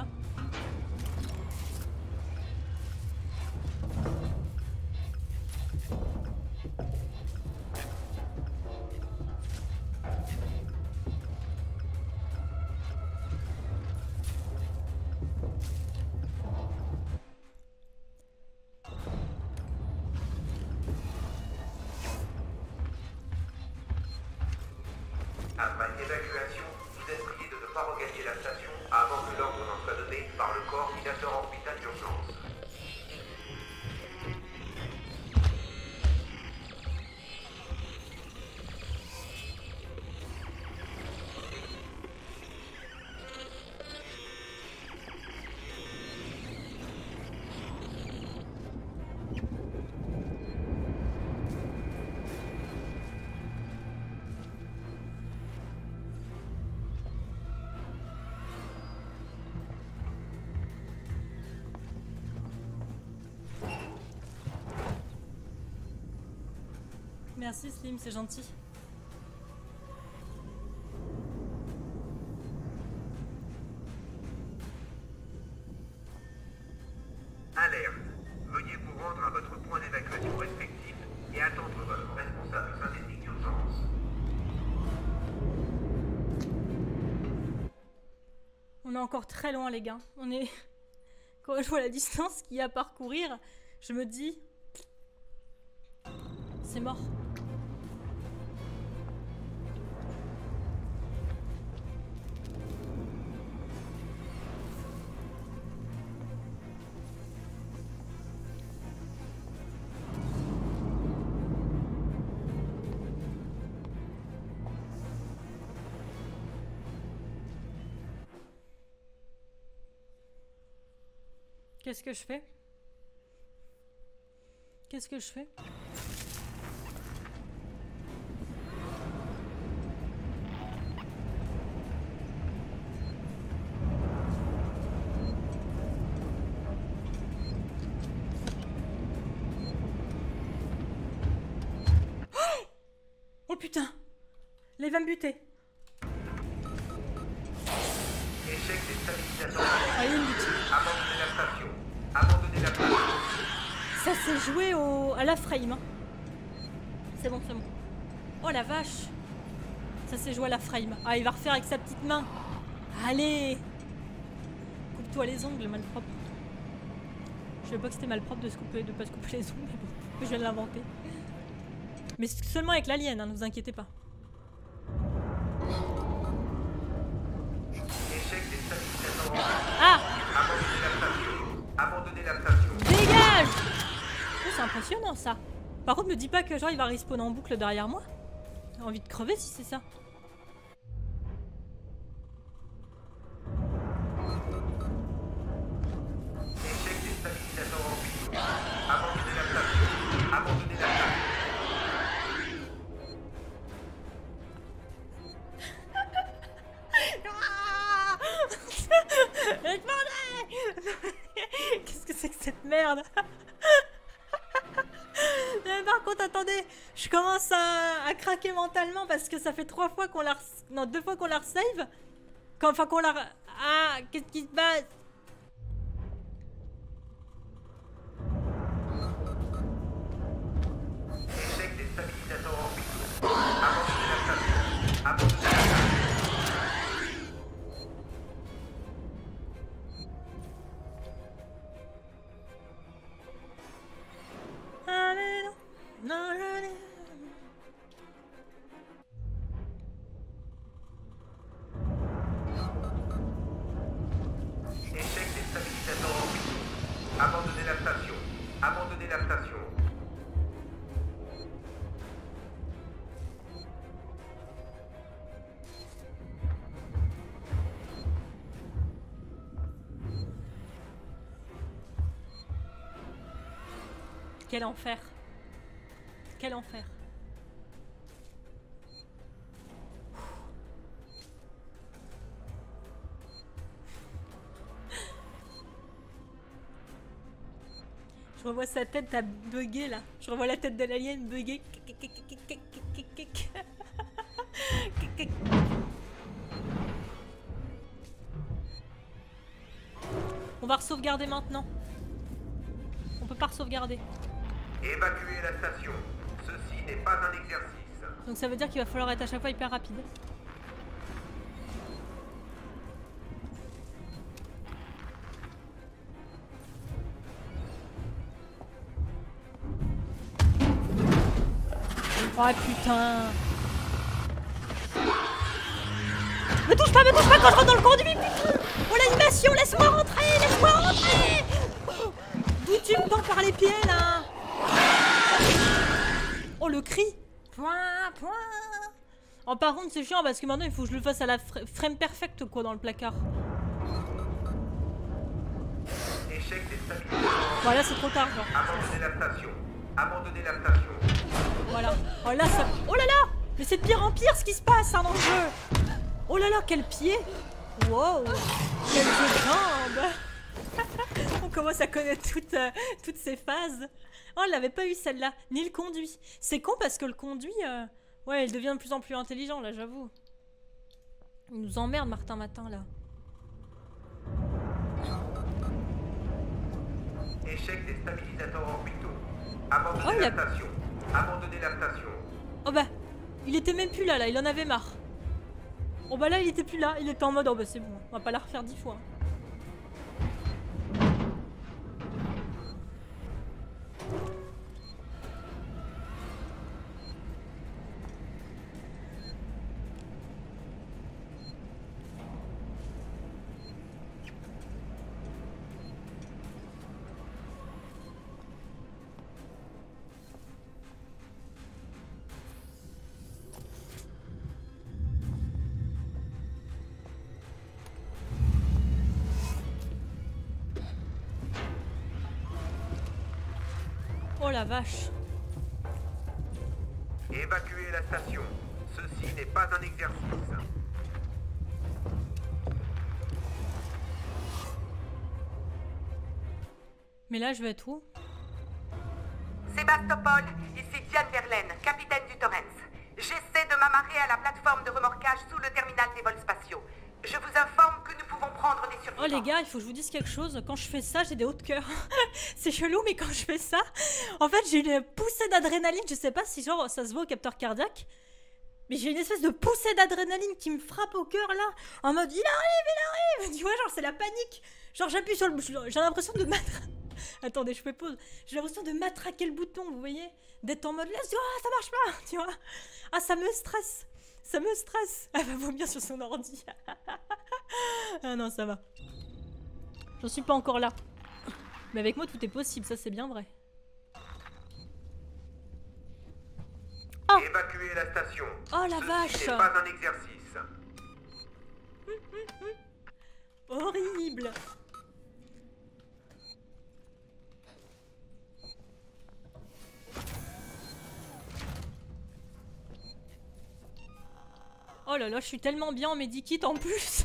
Après évacuation, vous êtes prié de ne pas regagner la station avant que l'ordre n'en soit donné par le coordinateur orbital d'urgence. Merci Slim, c'est gentil. Alerte. Veuillez vous rendre à votre point d'évacuation respectif et attendre votre responsable synthétique d'urgence. On est encore très loin les gars. On est... Quand je vois la distance qu'il y a à parcourir, je me dis... C'est mort. Qu'est-ce que je fais? Qu'est-ce que je fais? Oh putain! Là, il va me buter. Échec des stabilisateurs. Ah, il me bute. Abandonnez la station. Abandonnez la station. Ça s'est joué à la frame. Hein. C'est bon, c'est bon. Oh la vache! Ça c'est joué à la frame. Ah, il va refaire avec sa petite main. Allez. Coupe-toi les ongles, malpropre. Je savais pas que c'était malpropre de pas se couper les ongles, mais bon, je viens de l'inventer. Mais seulement avec l'alien, hein, ne vous inquiétez pas. Échec des stabilisateurs. Ah! Abandonnez la station. Dégage! Oh, c'est impressionnant ça. Par contre, me dis pas que genre il va respawn en boucle derrière moi. J'ai envie de crever si c'est ça. Échec des stabilisateurs orbitaux. Abandonnez la station. Abandonnez la station. Qu'est-ce que c'est que cette merde? Mais par contre, attendez, je commence à craquer mentalement parce que ça fait 3 fois qu'on la... Non, 2 fois qu'on la resave. Enfin, qu'on la... Ah, qu'est-ce qui se passe? Échec des stabilisateurs orbitaux. Abandonnez la station. Abandonnez la station. Ah, mais non. Non, je... Échec des stabilisateurs orbitaux. Abandonnez la station. Abandonnez la station. Quel enfer. Quel enfer. Je revois sa tête à bugger là. Je revois la tête de l'alien bugger. On va sauvegarder maintenant. On peut pas sauvegarder. Évacuez la station. Ceci n'est pas un exercice. Donc ça veut dire qu'il va falloir être à chaque fois hyper rapide. Oh putain. Me touche pas quand je rentre dans le conduit, putain. Oh l'animation, laisse-moi rentrer. D'où tu me tends par les pieds là? Oh le cri. Point. Oh par contre c'est chiant parce que maintenant il faut que je le fasse à la frame perfect quoi dans le placard. Échec des stabilisateurs. Voilà c'est trop tard genre. Abandonnez la station. Abandonnez la station. Voilà. Oh là ça... Oh là là. Mais c'est de pire en pire ce qui se passe hein, dans le jeu. Oh là là quel pied. Wow. Quel jeu de jambes. On commence à connaître toutes ces phases. Oh, elle l'avait pas eu celle-là. Ni le conduit. C'est con parce que le conduit... Ouais, il devient de plus en plus intelligent, là, j'avoue. Il nous emmerde, Martin Matin, là. Échec des stabilisateurs orbitaux. Abandonnez la station. Abandonnez la station. Oh bah, il était même plus là, il en avait marre. Oh bah là, il était plus là. Il était en mode, oh bah c'est bon, on va pas la refaire 10 fois. Oh la vache. Évacuez la station. Ceci n'est pas un exercice. Mais là, je vais être où? Sébastopol, ici Diane Verlaine, capitaine du Torrens. J'essaie de m'amarrer à la plateforme de remorquage sous le terminal des vols spatiaux. Je vous informe que nous pouvons prendre des survivants. Oh les gars, il faut que je vous dise quelque chose. Quand je fais ça, j'ai des hauts de cœur. C'est chelou, mais quand je fais ça, en fait, j'ai une poussée d'adrénaline. Je sais pas si genre ça se voit au capteur cardiaque. Mais j'ai une espèce de poussée d'adrénaline qui me frappe au cœur là, en mode il arrive, tu vois, genre c'est la panique. Genre j'appuie sur le... J'ai l'impression de Attendez, je fais pause. J'ai l'impression de matraquer le bouton, vous voyez? D'être en mode là, ah, ça marche pas, tu vois? Ah, ça me stresse. Ça me stresse. Elle va vomir sur son ordi. Ah non, ça va. J'en suis pas encore là. Mais avec moi, tout est possible, ça c'est bien vrai. Oh. Évacuer la station. Oh la vache. Ce n'est pas un exercice. Horrible. Oh là là, je suis tellement bien en medikit en plus.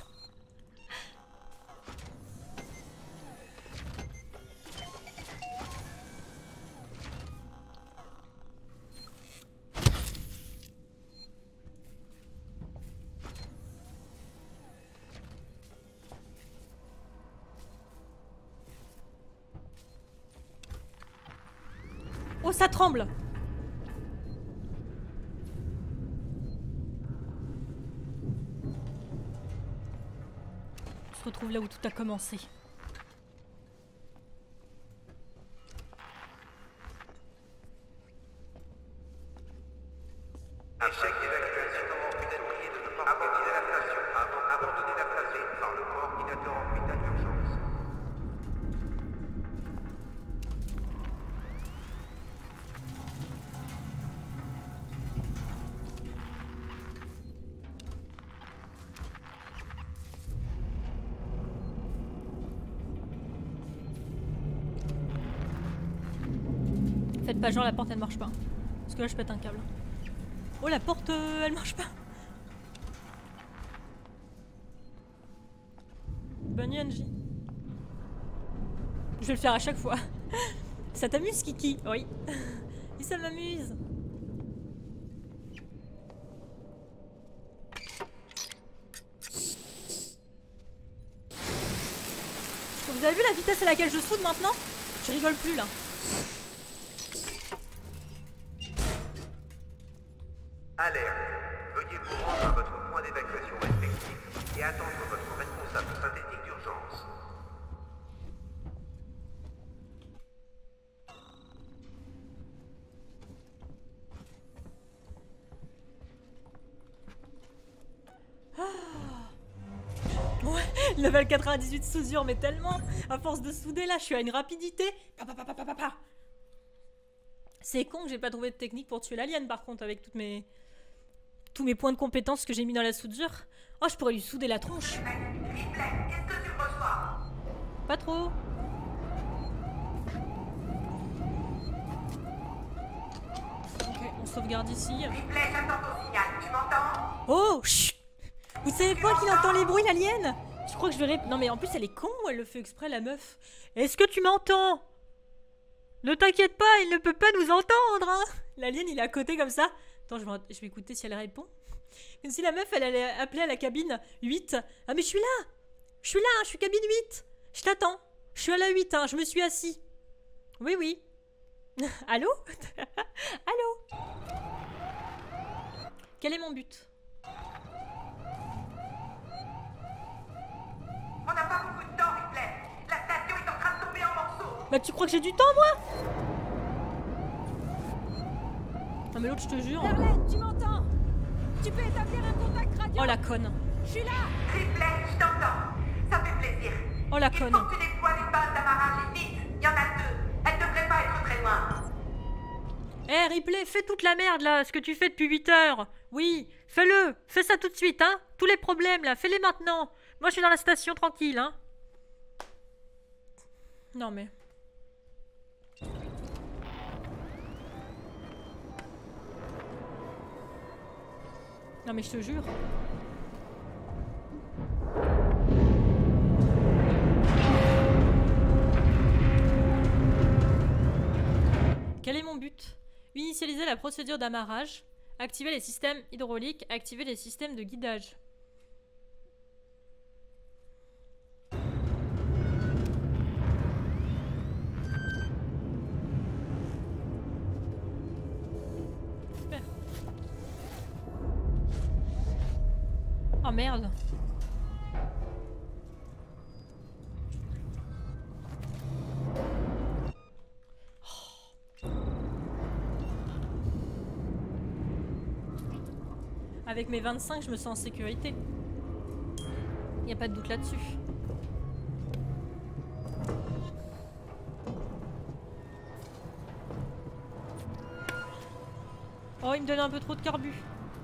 Oh, ça tremble. On se retrouve là où tout a commencé. Échec d'évacuation. Vous êtes prié de ne pas abandonner la station. Abandonner la station par le coordinateur en état d'urgence. Faites pas genre la porte elle marche pas. Parce que là je pète un câble. Oh la porte elle marche pas. Bonne Angie. Je vais le faire à chaque fois. Ça t'amuse Kiki? Oui. Et ça m'amuse. Vous avez vu la vitesse à laquelle je soude maintenant? Je rigole plus là. Alerte. Veuillez vous rendre à votre point d'évacuation respectif et attendre votre responsable synthétique d'urgence. Ouais, level 98 soudure, mais tellement. À force de souder là, je suis à une rapidité. C'est con que j'ai pas trouvé de technique pour tuer l'alien par contre avec tous mes points de compétence que j'ai mis dans la soudure. Oh, je pourrais lui souder la tronche. Qu'est-ce que tu reçois? Pas trop. Ok, on sauvegarde ici. Ripley, j'attends ton signal. Tu m'entends? Oh, chut. Vous savez pas qu'il entend les bruits, l'alien? Je crois que je vais... Non mais en plus, elle est con ou elle le fait exprès, la meuf? Est-ce que tu m'entends? Ne t'inquiète pas, il ne peut pas nous entendre, hein. L'alien, il est à côté comme ça. Attends, je vais écouter si elle répond. Et si la meuf, elle allait appeler à la cabine 8. Ah mais je suis là. Je suis là, je suis cabine 8. Je t'attends. Je suis à la 8, hein, je me suis assis. Oui, oui. Allô? Allô? Quel est mon but? On n'a pas beaucoup de temps, Ripley. La station est en train de tomber en morceaux. Bah tu crois que j'ai du temps, moi? Ah mais l'autre, je te jure. Verlaine, tu m'entends? Tu peux établir un contact radio? Oh la conne. Je suis là. Ripley, je t'entends. Ça fait plaisir. Oh la Il conne. faut que tu déploies les bases d'amarrage vite. Il y en a 2. Elles devraient pas être très loin. Eh Ripley, fais toute la merde là, ce que tu fais depuis 8 heures. Oui, fais-le. Fais ça tout de suite, hein. Tous les problèmes là, fais-les maintenant. Moi je suis dans la station tranquille, hein. Non mais... Non mais je te jure. Quel est mon but? Initialiser la procédure d'amarrage, activer les systèmes hydrauliques, activer les systèmes de guidage. Super. merde. Avec mes 25, je me sens en sécurité. Il n'y a pas de doute là-dessus. Oh, il me donne un peu trop de carbu.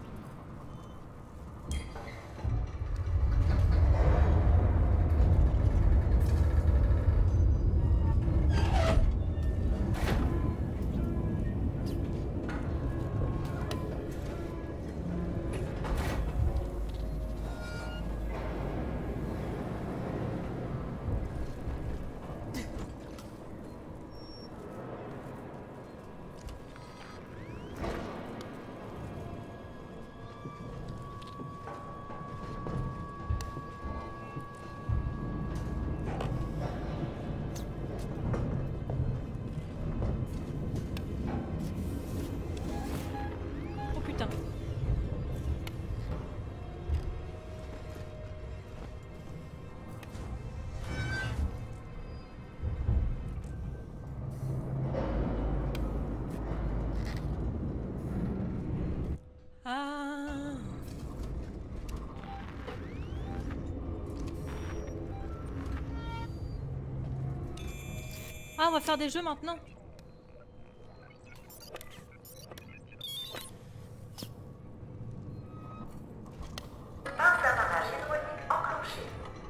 Ah, on va faire des jeux maintenant. Pince d'amarrage hydraulique enclenchée.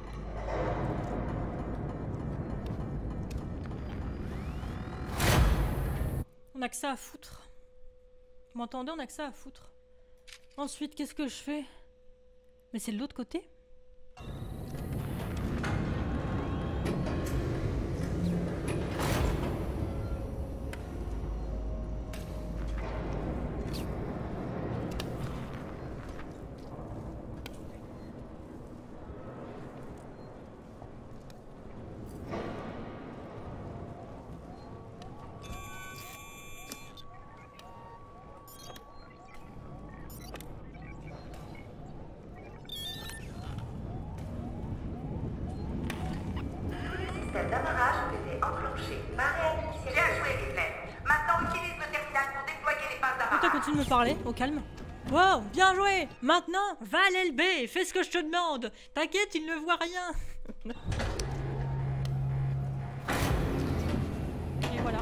On a que ça à foutre. Vous m'entendez? On a que ça à foutre. Ensuite, qu'est-ce que je fais? Mais c'est de l'autre côté? Système d'amarrage ont été enclenchés. Marée initiale. Bien joué, Ripley. Maintenant, utilise le terminal pour déployer les pinces d'amarrage. Putain, continue de me parler, au calme. Wow, bien joué. Maintenant, va à l'LB, fais ce que je te demande. T'inquiète, il ne voit rien. Et voilà.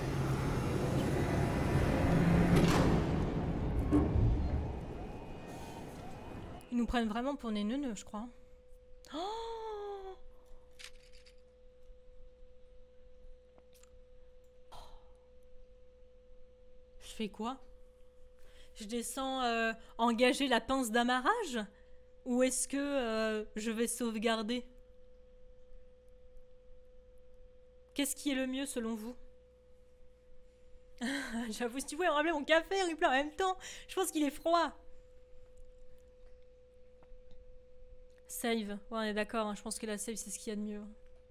Ils nous prennent vraiment pour des neuneux, je crois. Oh, je fais quoi? Je descends engager la pince d'amarrage? Ou est-ce que je vais sauvegarder? Qu'est-ce qui est le mieux selon vous? J'avoue, si tu pouvais me rappeler mon café, Ripley, en même temps. Je pense qu'il est froid. Save. Ouais, on est d'accord, hein, je pense que la save, c'est ce qu'il y a de mieux.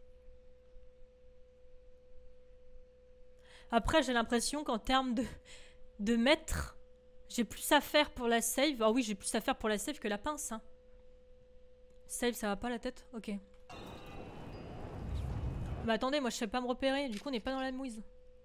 Après, j'ai l'impression qu'en termes de mètres, j'ai plus à faire pour la save. Ah oui, j'ai plus à faire pour la save que la pince. Hein. Save, ça va pas la tête? Ok. Bah attendez, moi je sais pas me repérer. Du coup, on n'est pas dans la mouise.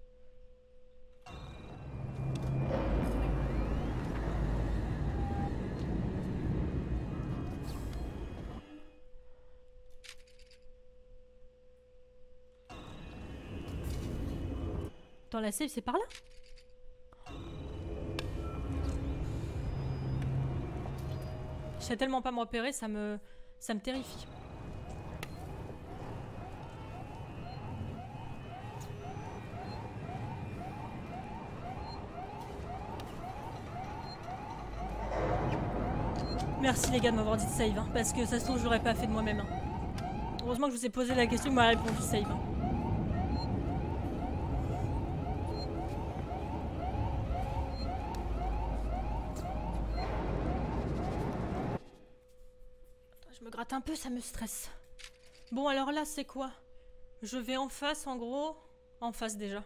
Dans la save, c'est par là? Je sais tellement pas me repérer, ça me terrifie. Merci les gars de m'avoir dit de save, hein, parce que ça se trouve je l'aurais pas fait de moi-même. Hein. Heureusement que je vous ai posé la question, vous m'avez répondu save. Hein. Je me gratte un peu, ça me stresse. Bon, alors là, c'est quoi? Je vais en face, en gros. En face, déjà.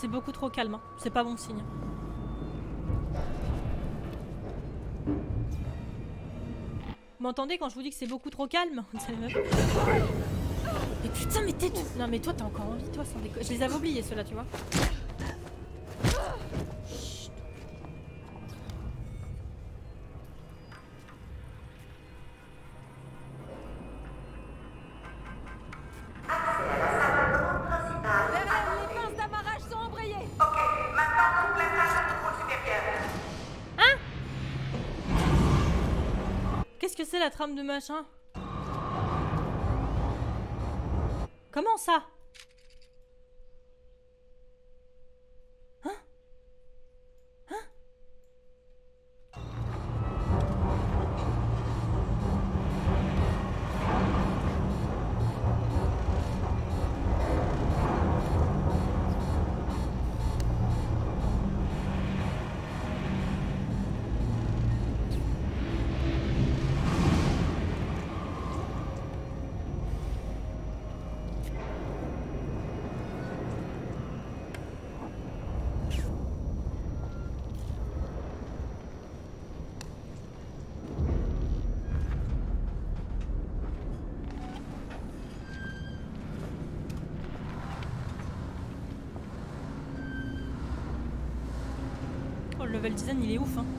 c'est beaucoup trop calme. Hein. C'est pas bon signe. Vous m'entendez quand je vous dis que c'est beaucoup trop calme? Mais putain, mais t'es... Non mais toi t'as encore envie, toi, sans déconner. Je les avais oubliés ceux-là, tu vois. Chut. Verlaine, les pinces d'amarrage sont embrayées. Ok, maintenant toute la salle de contrôle supérieure. Hein? Qu'est-ce que c'est la trame de machin? Comment ça? Hein? Hein? Oh, le level design il est ouf hein.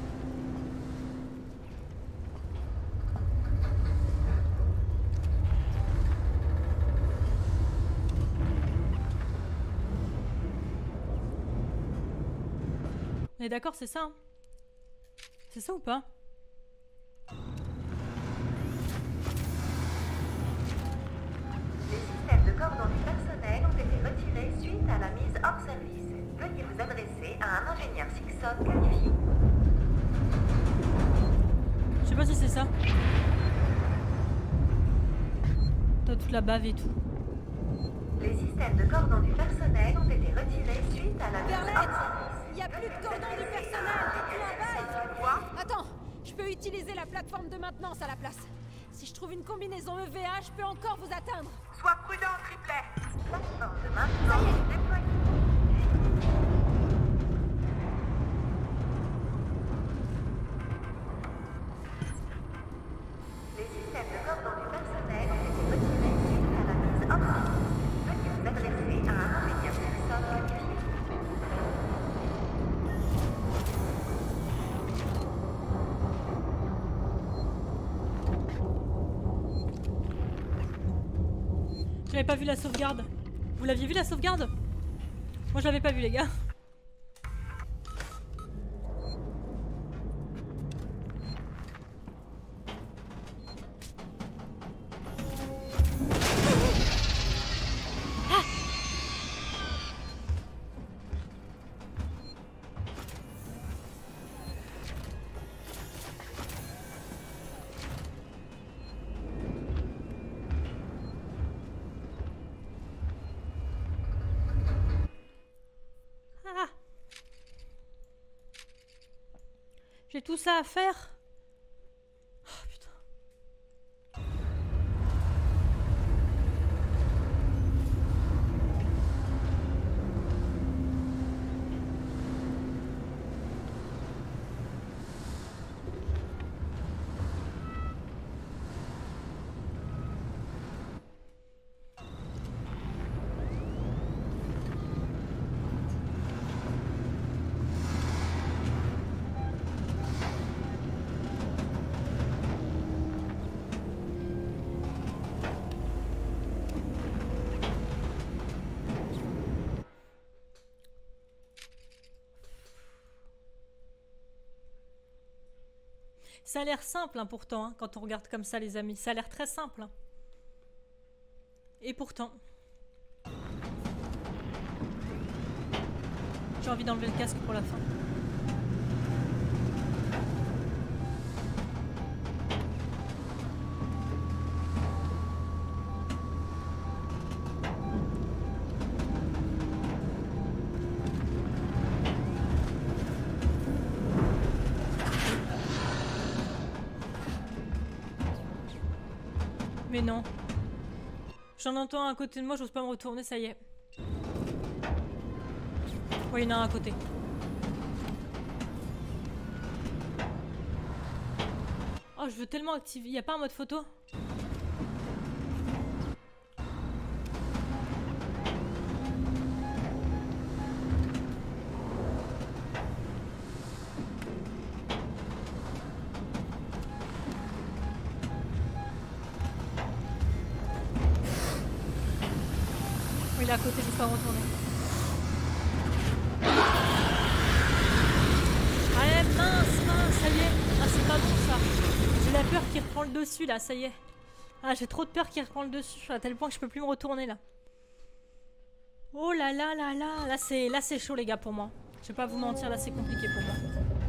On est d'accord, c'est ça hein? C'est ça ou pas? Les systèmes de cordon du personnel ont été retirés suite à la mise hors service. Veuillez vous adresser à un ingénieur Sixon qualifié. Je sais pas si c'est ça. T'as toute la bave et tout. Les systèmes de cordon du personnel ont été retirés suite à la mise hors Verlaine, service. il y a plus de cordon du personnel. Tu l'as Quoi? Attends, je peux utiliser la plateforme de maintenance à la place. Si je trouve une combinaison EVA, je peux encore vous atteindre. Sois prudent, triplet. Plateforme de maintenance déployée. Les systèmes de cordon du personnel ont été retirés suite à la mise hors service. Veuillez vous adresser à un ingénieur Sixon qualifié. J'avais pas vu la sauvegarde. Vous l'aviez vu la sauvegarde? Moi je l'avais pas vu les gars. Ah. J'ai tout ça à faire. Oh putain. Ça a l'air simple hein, pourtant, hein, quand on regarde comme ça les amis. Ça a l'air très simple. Hein. Et pourtant... J'ai envie d'enlever le casque pour la fin. Mais non. J'en entends un à côté de moi, j'ose pas me retourner, ça y est. Oui, il y en a un à côté. Oh, je veux tellement activer. Y a pas un mode photo? Oui, il est à côté, je peux pas retourner. Allez, mince, ça y est. Ah, c'est pas bon ça. J'ai la peur qu'il reprend le dessus là, ça y est. Ah, j'ai trop de peur qu'il reprend le dessus, à tel point que je peux plus me retourner là. Oh là là là là, là c'est chaud les gars pour moi. Je vais pas vous mentir, là c'est compliqué pour moi.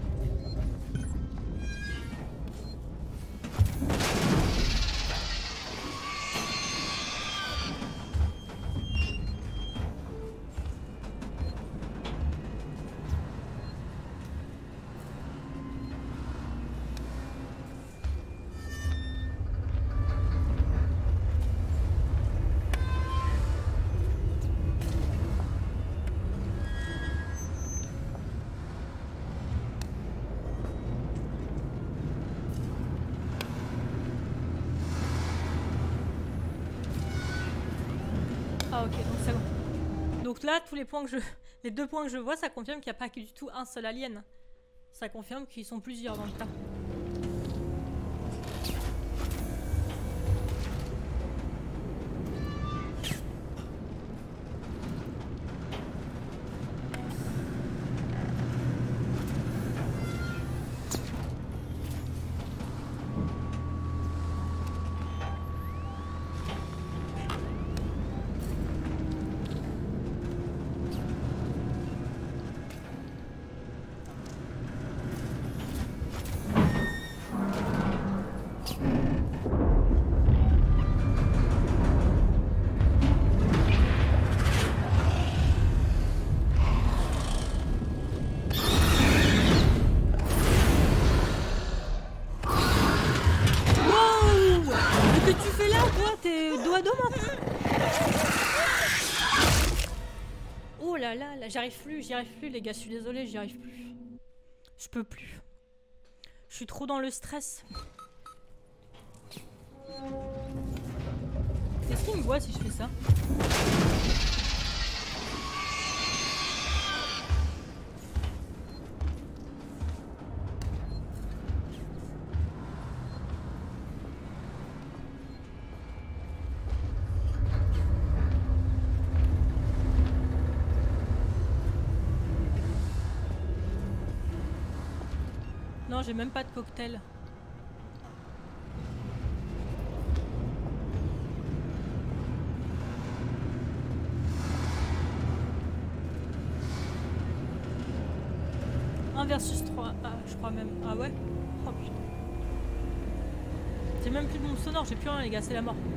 Ah ok, donc ça... Donc là, tous les points que je... Les 2 points que je vois, ça confirme qu'il n'y a pas que du tout un seul alien. Ça confirme qu'ils sont plusieurs dans le tas. Oh là là, là j'y arrive plus les gars, je suis désolée, j'y arrive plus. Je peux plus. Je suis trop dans le stress. Est-ce qu'il me voit si je fais ça? Non, j'ai même pas de cocktail. Un versus 3. Ah, je crois même. Ah ouais? Oh putain. J'ai même plus de mon sonore, j'ai plus rien les gars, c'est la mort.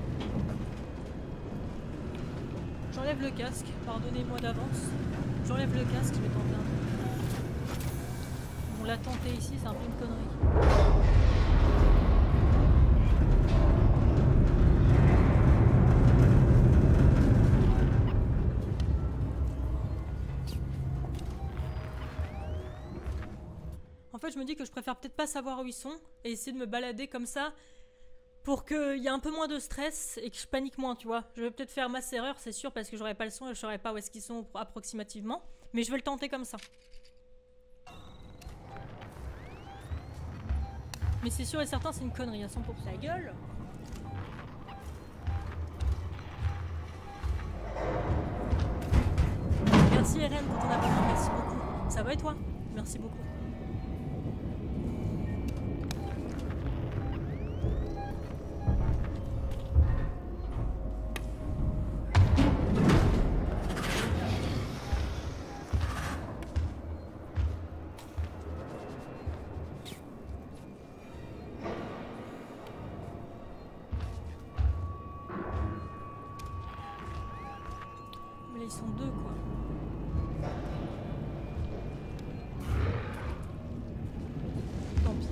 J'enlève le casque, pardonnez-moi d'avance. J'enlève le casque, je vais tenter un truc. On l'a tenté ici, c'est un peu une connerie. En fait, je me dis que je préfère peut-être pas savoir où ils sont et essayer de me balader comme ça pour qu'il y ait un peu moins de stress et que je panique moins, tu vois. Je vais peut-être faire masse erreur, c'est sûr, parce que j'aurai pas le son et je saurai pas où est-ce qu'ils sont approximativement. Mais je vais le tenter comme ça. Mais c'est sûr et certain, c'est une connerie à 100%. Ta gueule! Merci Eren pour ton abonnement, merci beaucoup. Ça va et toi? Merci beaucoup. Mais là, ils sont deux, quoi. Tant pis.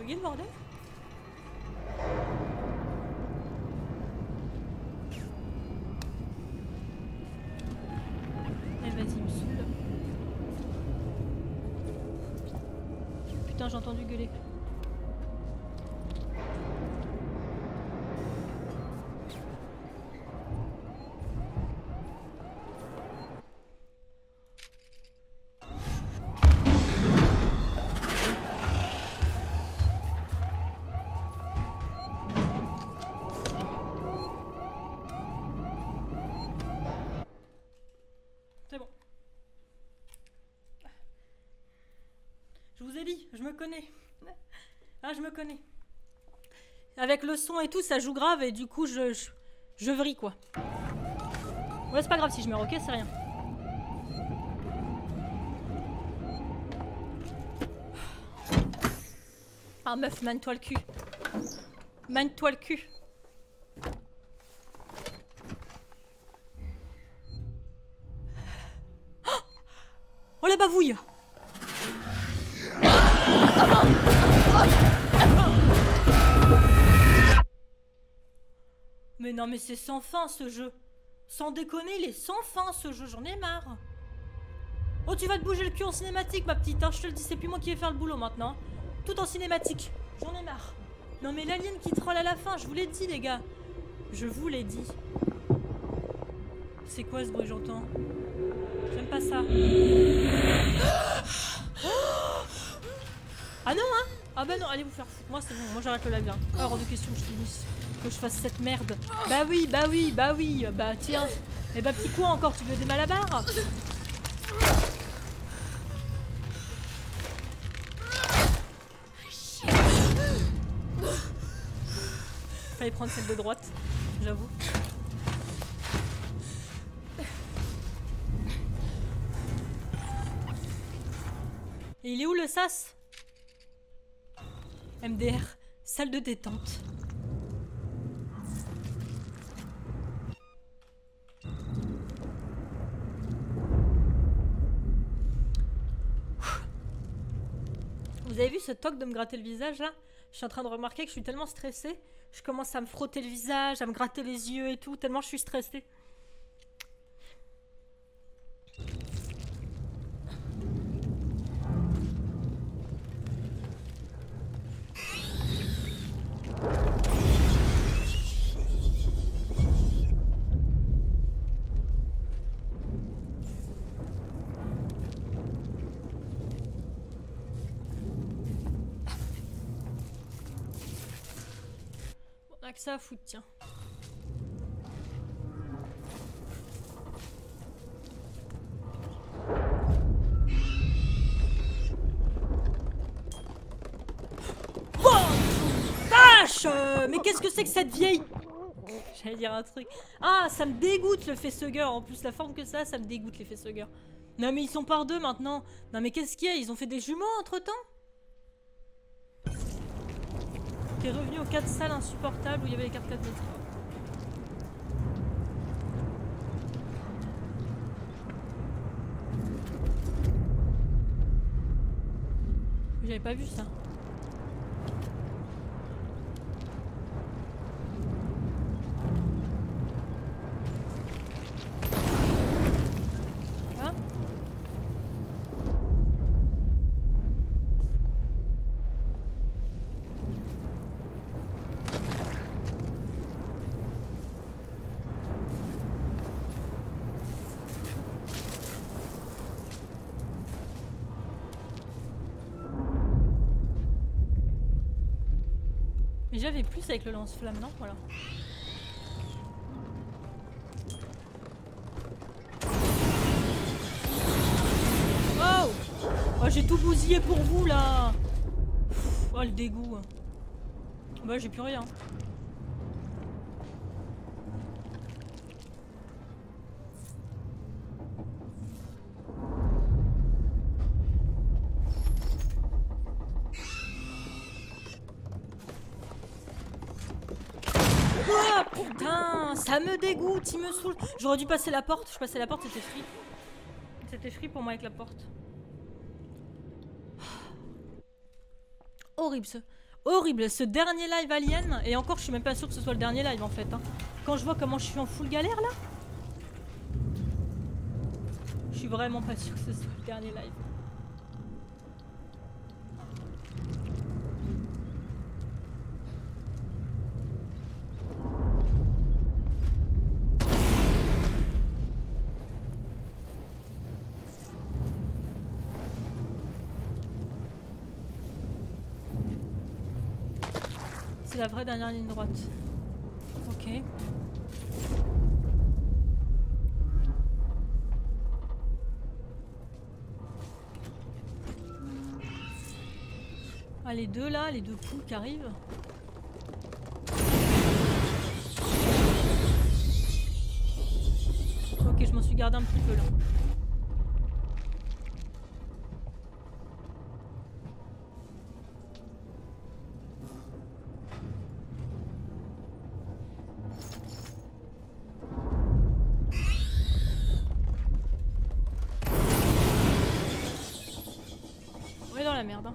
bugué le bordel? Eh vas-y, il me saoule. Putain, j'ai entendu gueuler. Je vous ai dit, je me connais. Ah, je me connais. Avec le son et tout, ça joue grave et du coup, je vrille, quoi. Ouais, c'est pas grave si je meurs, ok, c'est rien. Ah, meuf, mane-toi le cul. Mane-toi le cul. Oh, la bavouille! Mais non, mais c'est sans fin ce jeu. Sans déconner, il est sans fin ce jeu, j'en ai marre. Oh, tu vas te bouger le cul en cinématique, ma petite, hein, je te le dis, c'est plus moi qui vais faire le boulot maintenant. Tout en cinématique, j'en ai marre. Non mais l'alien qui troll à la fin, je vous l'ai dit les gars. Je vous l'ai dit. C'est quoi ce bruit j'entends? J'aime pas ça. Ah non hein. Ah bah non, allez vous faire foutre. Moi c'est bon, moi j'arrête le labyrinthe. Hors de question que je finisse. Que je fasse cette merde. Bah oui, bah oui, bah oui. Bah tiens. Eh bah petit quoi encore, tu veux des malabars? Fallait prendre celle de droite, j'avoue. Et il est où le sas? MDR, salle de détente. Vous avez vu ce toc de me gratter le visage là? Je suis en train de remarquer que je suis tellement stressée. Je commence à me frotter le visage, à me gratter les yeux et tout, tellement je suis stressée. Que ça à foutre, tiens. Oh vache, mais qu'est-ce que c'est que cette vieille... J'allais dire un truc. Ah, ça me dégoûte le facehugger. En plus, la forme que ça me dégoûte les facehuggers. Non mais ils sont par deux maintenant. Non mais qu'est-ce qu'il y a? Ils ont fait des jumeaux entre-temps? T'es revenu aux 4 salles insupportables où il y avait les cartes 4 métiers. J'avais pas vu ça. Hein? Mais j'avais plus avec le lance-flamme, non? Voilà. Oh! Oh, j'ai tout bousillé pour vous, là! Pff, oh, le dégoût. Bah, j'ai plus rien. Oh putain, ça me dégoûte, il me saoule. J'aurais dû passer la porte, je passais la porte, c'était free. C'était free pour moi avec la porte. Horrible ce. horrible. Ce dernier live Alien, et encore je suis même pas sûre que ce soit le dernier live en fait. Hein. Quand je vois comment je suis en full galère là, je suis vraiment pas sûre que ce soit le dernier live. C'est la vraie dernière ligne droite. Ok. Ah, les deux là, les deux poules qui arrivent. Ok, je m'en suis gardé un petit peu là. On est dans la merde, hein.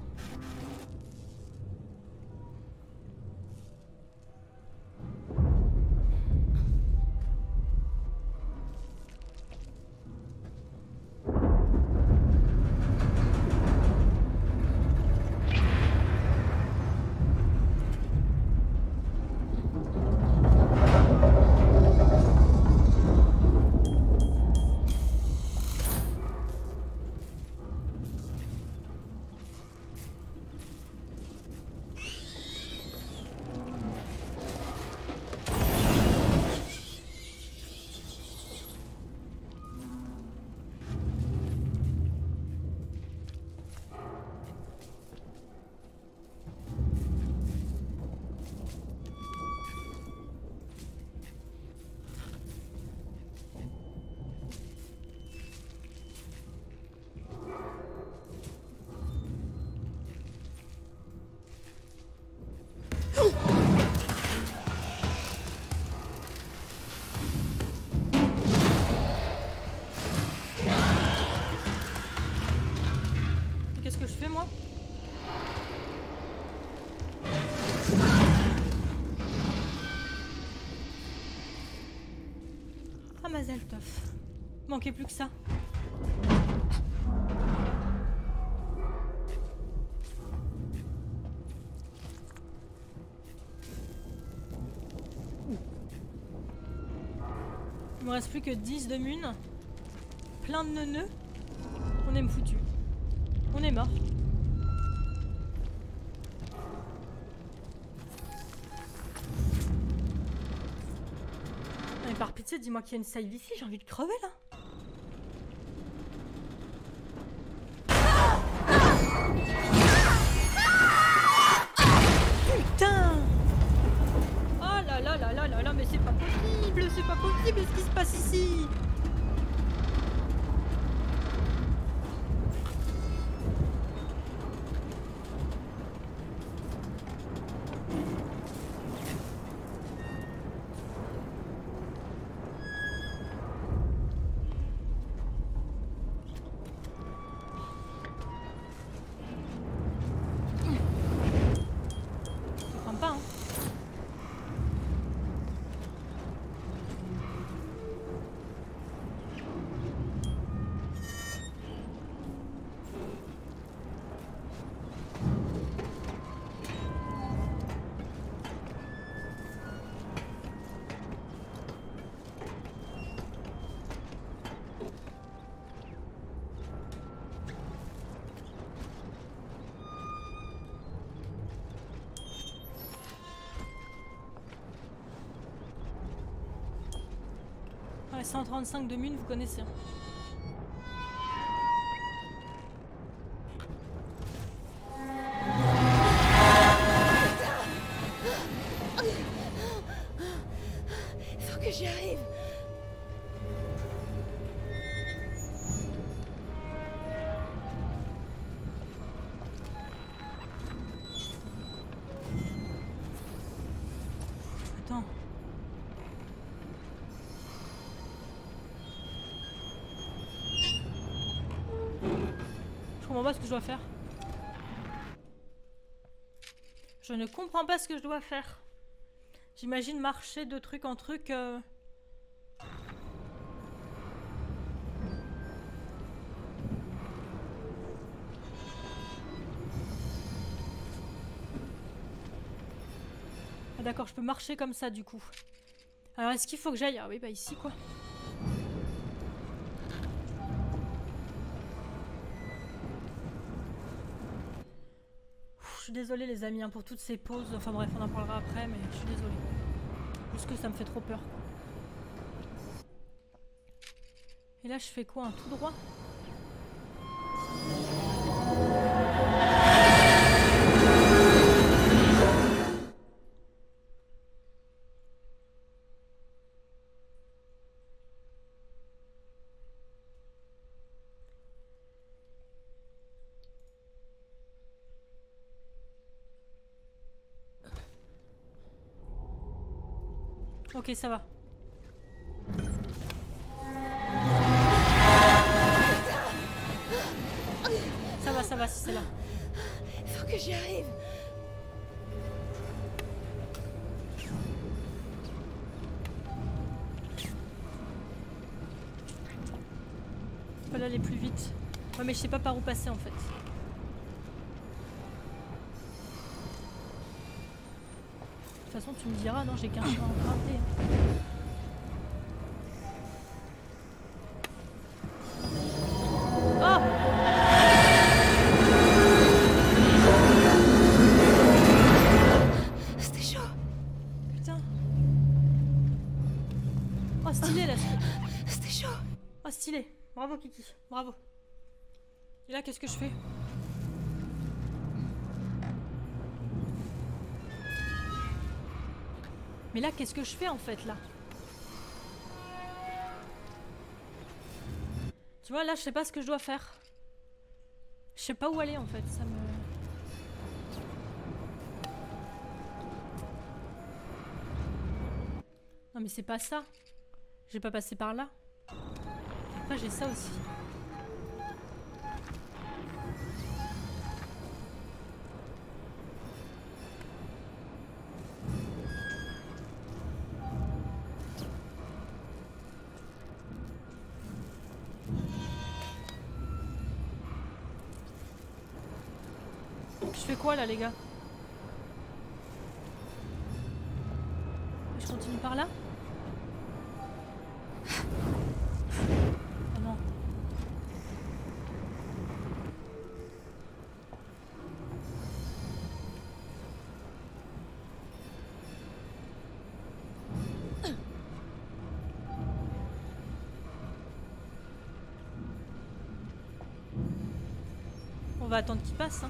Qu'est-ce que je fais moi? Ah Mazel Tov. Manquait plus que ça. Il me reste plus que 10 de mune. Plein de neuneux. On est foutu. On est mort. Mais par pitié, dis-moi qu'il y a une save ici, j'ai envie de crever là. Putain! Oh là là là là là là, mais c'est pas possible ce qui se passe ici. Ouais, 135 de mune, vous connaissez. Faut que j'y arrive. Attends. Je comprends pas ce que je dois faire. Je ne comprends pas ce que je dois faire. J'imagine marcher de truc en truc. Ah d'accord, je peux marcher comme ça du coup. Alors est-ce qu'il faut que j'aille? Ah oui, bah ici quoi. Je suis désolée les amis hein, pour toutes ces pauses. Enfin bref, on en parlera après, mais je suis désolée. Juste que ça me fait trop peur. Et là, je fais quoi? Un tout droit? Ok, ça va. Ça va si c'est là. Faut que j'y arrive. Je peux aller plus vite. Ouais, mais je sais pas par où passer en fait. De toute façon, tu me diras, non, j'ai qu'un chemin emprunté. Oh! C'était chaud. Putain. Oh, stylé là. C'était chaud. Oh, stylé. Bravo, Kiki. Bravo. Et là, qu'est-ce que je fais? Mais là, qu'est-ce que je fais en fait là? Tu vois, là, je sais pas ce que je dois faire. Je sais pas où aller en fait. Ça me... Non mais c'est pas ça. Je vais pas passer par là. Après, j'ai ça aussi. Je fais quoi là les gars? Je continue par là? Oh non. On va attendre qu'il passe hein.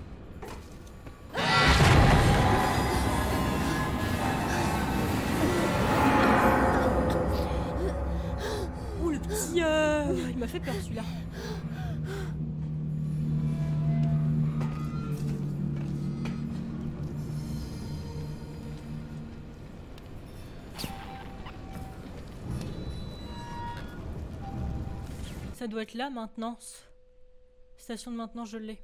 Il m'a fait peur celui-là. Ça doit être là, maintenance. Station de maintenance, je l'ai.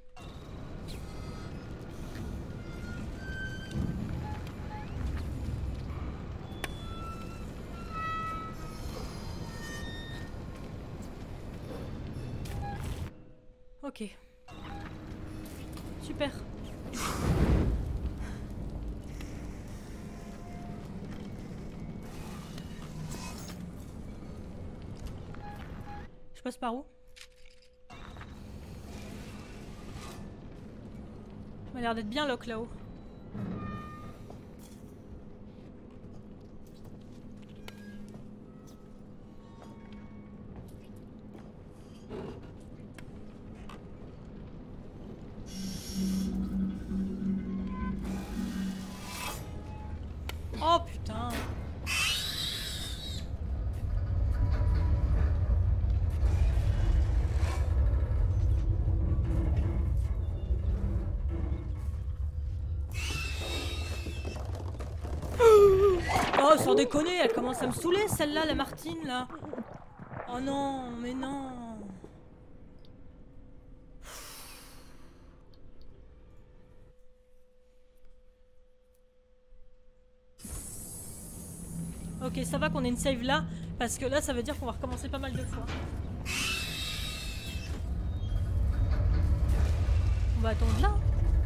Ok. Super. Je passe par où? Ça m'a l'air d'être bien lock là-haut. Oh putain. Oh sans déconner, elle commence à me saouler celle-là, la Martine là. Oh non, mais non. Ok, ça va qu'on ait une save là, parce que là, ça veut dire qu'on va recommencer pas mal de fois. On va attendre là.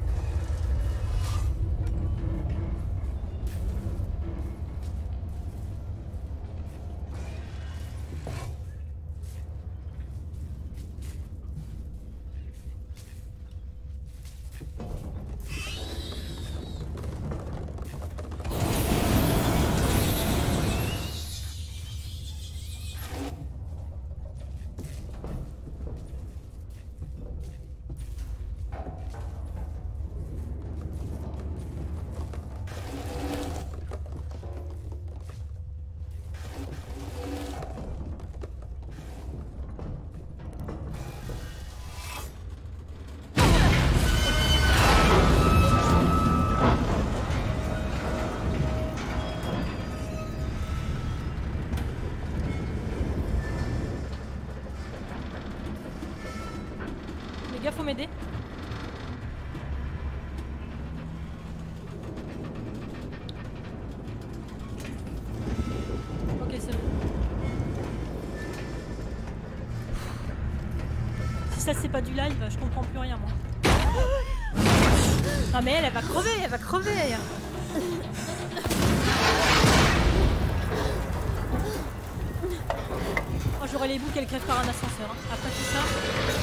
Les gars, faut m'aider. Ok, c'est bon. Si ça c'est pas du live, je comprends plus rien moi. Ah mais elle va crever, elle va crever. Oh, j'aurais les bouts qu'elle crève par un ascenseur. Hein. Après tout ça.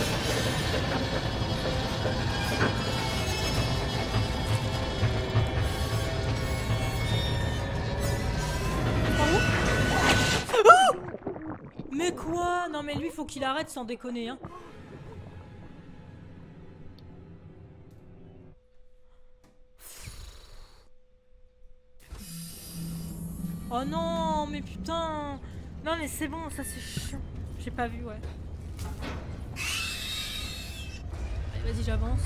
Mais quoi? Non mais lui faut qu'il arrête sans déconner hein. Oh non mais putain. Non mais c'est bon, ça c'est chiant. J'ai pas vu, ouais. Allez vas-y j'avance.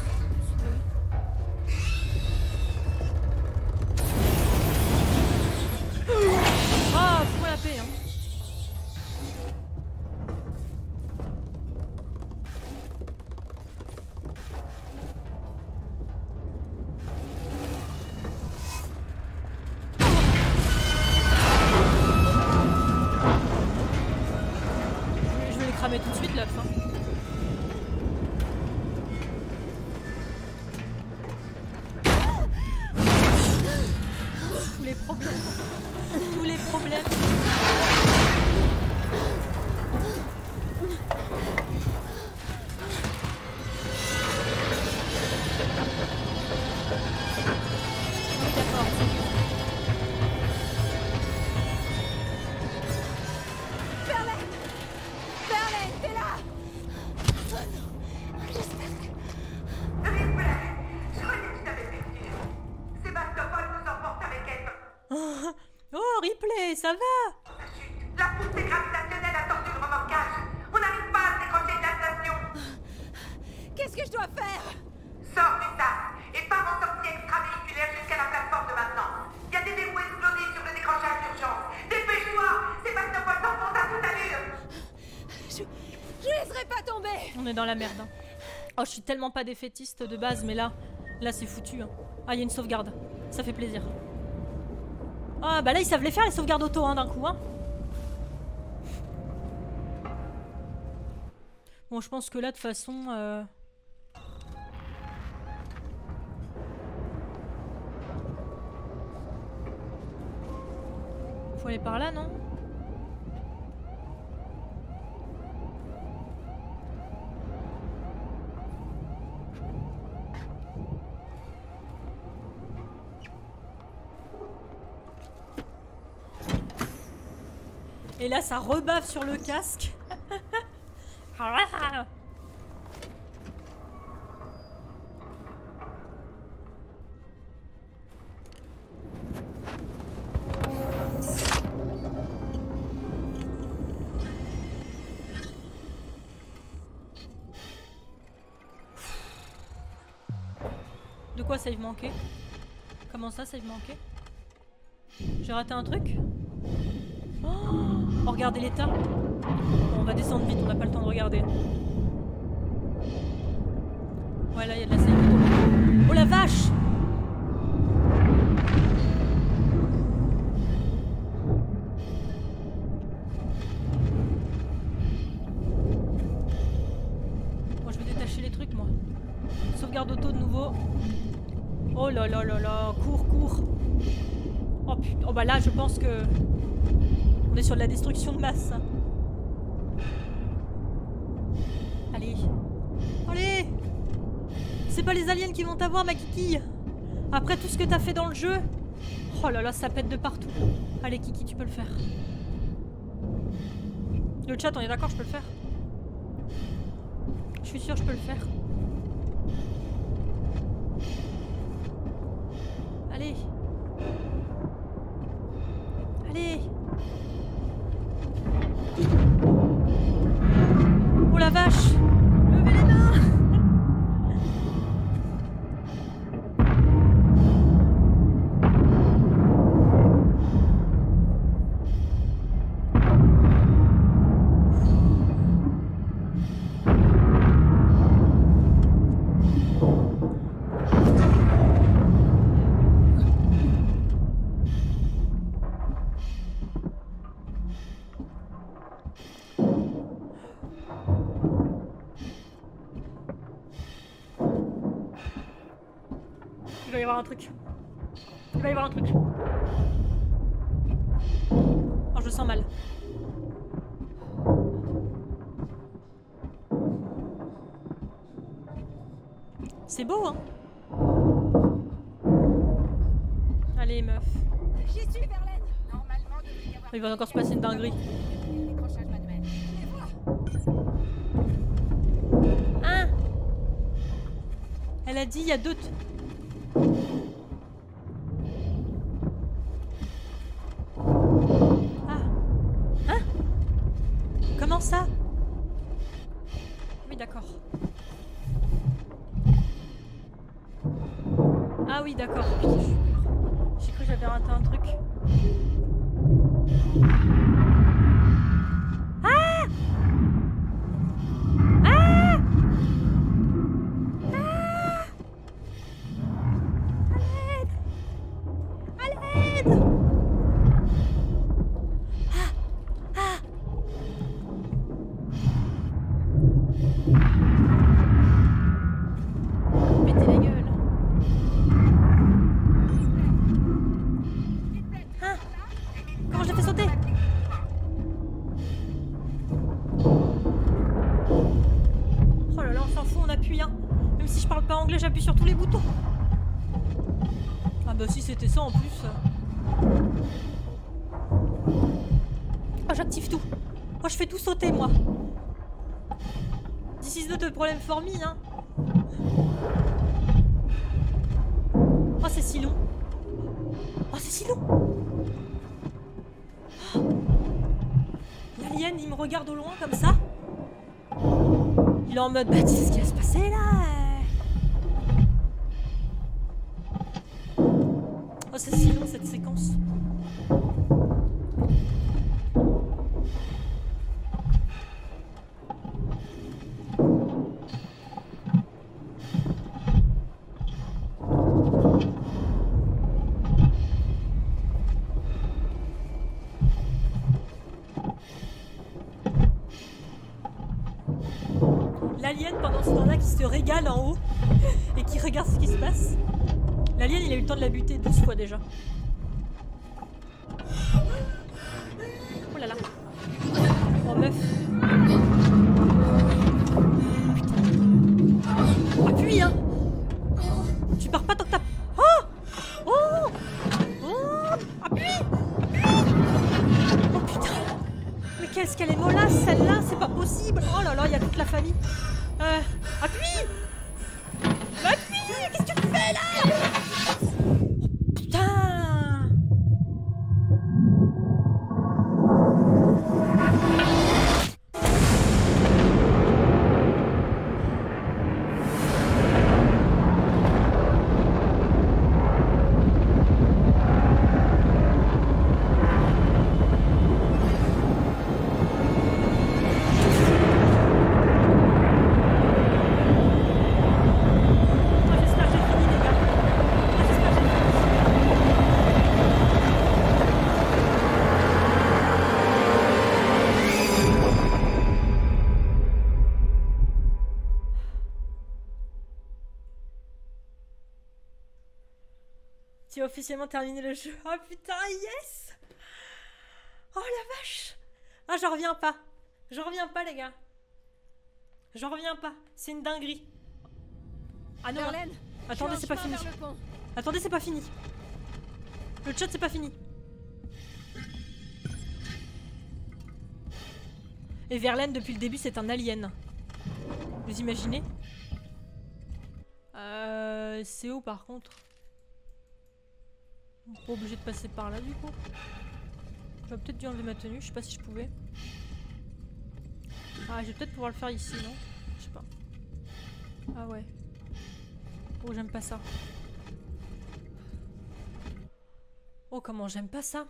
Ah, fous-moi la paix hein. Cramer tout de suite la fin. Tous les problèmes. Tous les problèmes. Oui, d'accord. Oh, Ripley, ça va? La poussée gravitationnelle a tordu le remorquage. On n'arrive pas à se décrocher de la station. Qu'est-ce que je dois faire? Sors du sas et pars en sortie extravéhiculaire jusqu'à la plateforme de maintenance. Il y a des verrous explosés sur le décrochage d'urgence. Dépêche-toi, Sébastopol s'enfonce à toute allure. Je laisserai pas tomber. On est dans la merde. Hein. Oh, je suis tellement pas défaitiste de base, mais là c'est foutu. Hein. Ah, il y a une sauvegarde. Ça fait plaisir. Ah, bah là, ils savent les faire, les sauvegardes auto, hein, d'un coup, hein. Bon, je pense que là, de toute façon... Faut aller par là, non? Et là, ça rebaffe sur le casque. De quoi save manqué? Comment ça, save manqué? J'ai raté un truc? Oh, regardez l'état. Bon, on va descendre vite, on n'a pas le temps de regarder. Ouais, là, il y a de la save. Oh la vache! là là là là, cours, cours. Oh putain, oh bah là je pense que on est sur de la destruction de masse. Allez, allez. C'est pas les aliens qui vont t'avoir, ma kiki. Après tout ce que t'as fait dans le jeu. Oh là là, ça pète de partout. Allez Kiki, tu peux le faire. Le chat, on est d'accord, je peux le faire. Je suis sûre, je peux le faire. Allez. Allez. Oh la vache. Levez les mains. Il va y avoir un truc. Il va y avoir un truc. Oh, je sens mal. C'est beau, hein? Allez, meuf. J'y suis, Verlaine. Normalement, devrait y avoir... Il va encore se passer une dinguerie. Décrochage manuel. Les vois. Hein? Elle a dit il y a deux... Ah. Hein? Comment ça? Oui, d'accord. Ah oui, d'accord. Putain, j'ai cru que j'avais raté un truc. Ah! Ah! Ah! À l'aide! À l'aide! Ah! Ah! Pétez la gueule. Hein? Comment je l'ai fait sauter? Oh là là, on s'en fout, on appuie, hein. Même si je parle pas anglais, j'appuie sur tous les boutons. Ah bah si c'était ça en plus. Oh, j'active tout. Oh, je fais tout sauter, moi. This is not a problem for me, hein. Oh, c'est si long. Oh, c'est si long. Oh. L'alien, il me regarde au loin comme ça. Il est en mode, bah, tu sais ce qui va se passer là? Oh, c'est si long cette séquence. L'alien pendant ce temps-là qui se régale en haut et qui regarde ce qui se passe. L'alien il a eu le temps de la buter 12 fois déjà. Oh là là. Oh meuf. Putain. Appuie hein. Tu pars pas tant que t'as... Oh. Oh. Oh. Appuie. Oh putain. Mais qu'est-ce qu'elle est mollasse celle-là, c'est pas possible. Oh là là, il y a toute la famille. Appuie. Appuie. Qu'est-ce que tu fais là? Putain. Tu as officiellement terminé le jeu. Oh putain, yes! Oh la vache! Ah, j'en reviens pas. J'en reviens pas, les gars. J'en reviens pas. C'est une dinguerie. Ah non. Verlaine, Attendez, c'est pas fini. Attendez, c'est pas fini. Le chat, c'est pas fini. Et Verlaine, depuis le début, c'est un alien. Vous imaginez? C'est où, par contre? On n'est pas obligé de passer par là, du coup. J'aurais peut-être dû enlever ma tenue, je sais pas si je pouvais. Ah, je vais peut-être pouvoir le faire ici, non? Je sais pas. Ah ouais. Oh, j'aime pas ça. Oh, comment j'aime pas ça.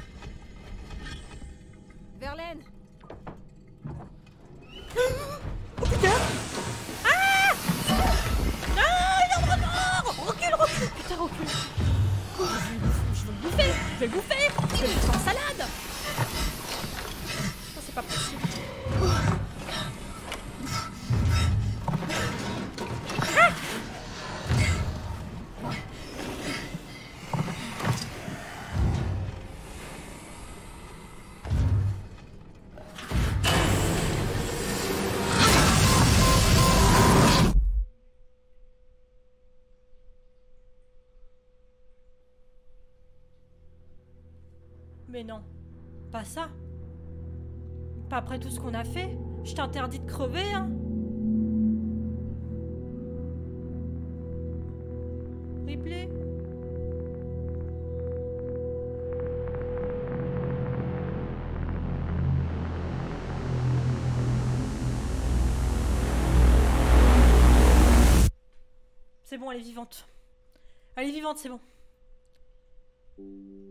Verlaine. Oh putain. Ah. Ah, il est mort. Recule, recule. Putain, recule. Oh, je vais le bouffer. Je vais le bouffer. Je vais le faire en salade. Oh, c'est pas possible. Mais non, pas ça. Pas après tout ce qu'on a fait. Je t'interdis de crever, hein. Ripley. C'est bon, elle est vivante. Elle est vivante, c'est bon.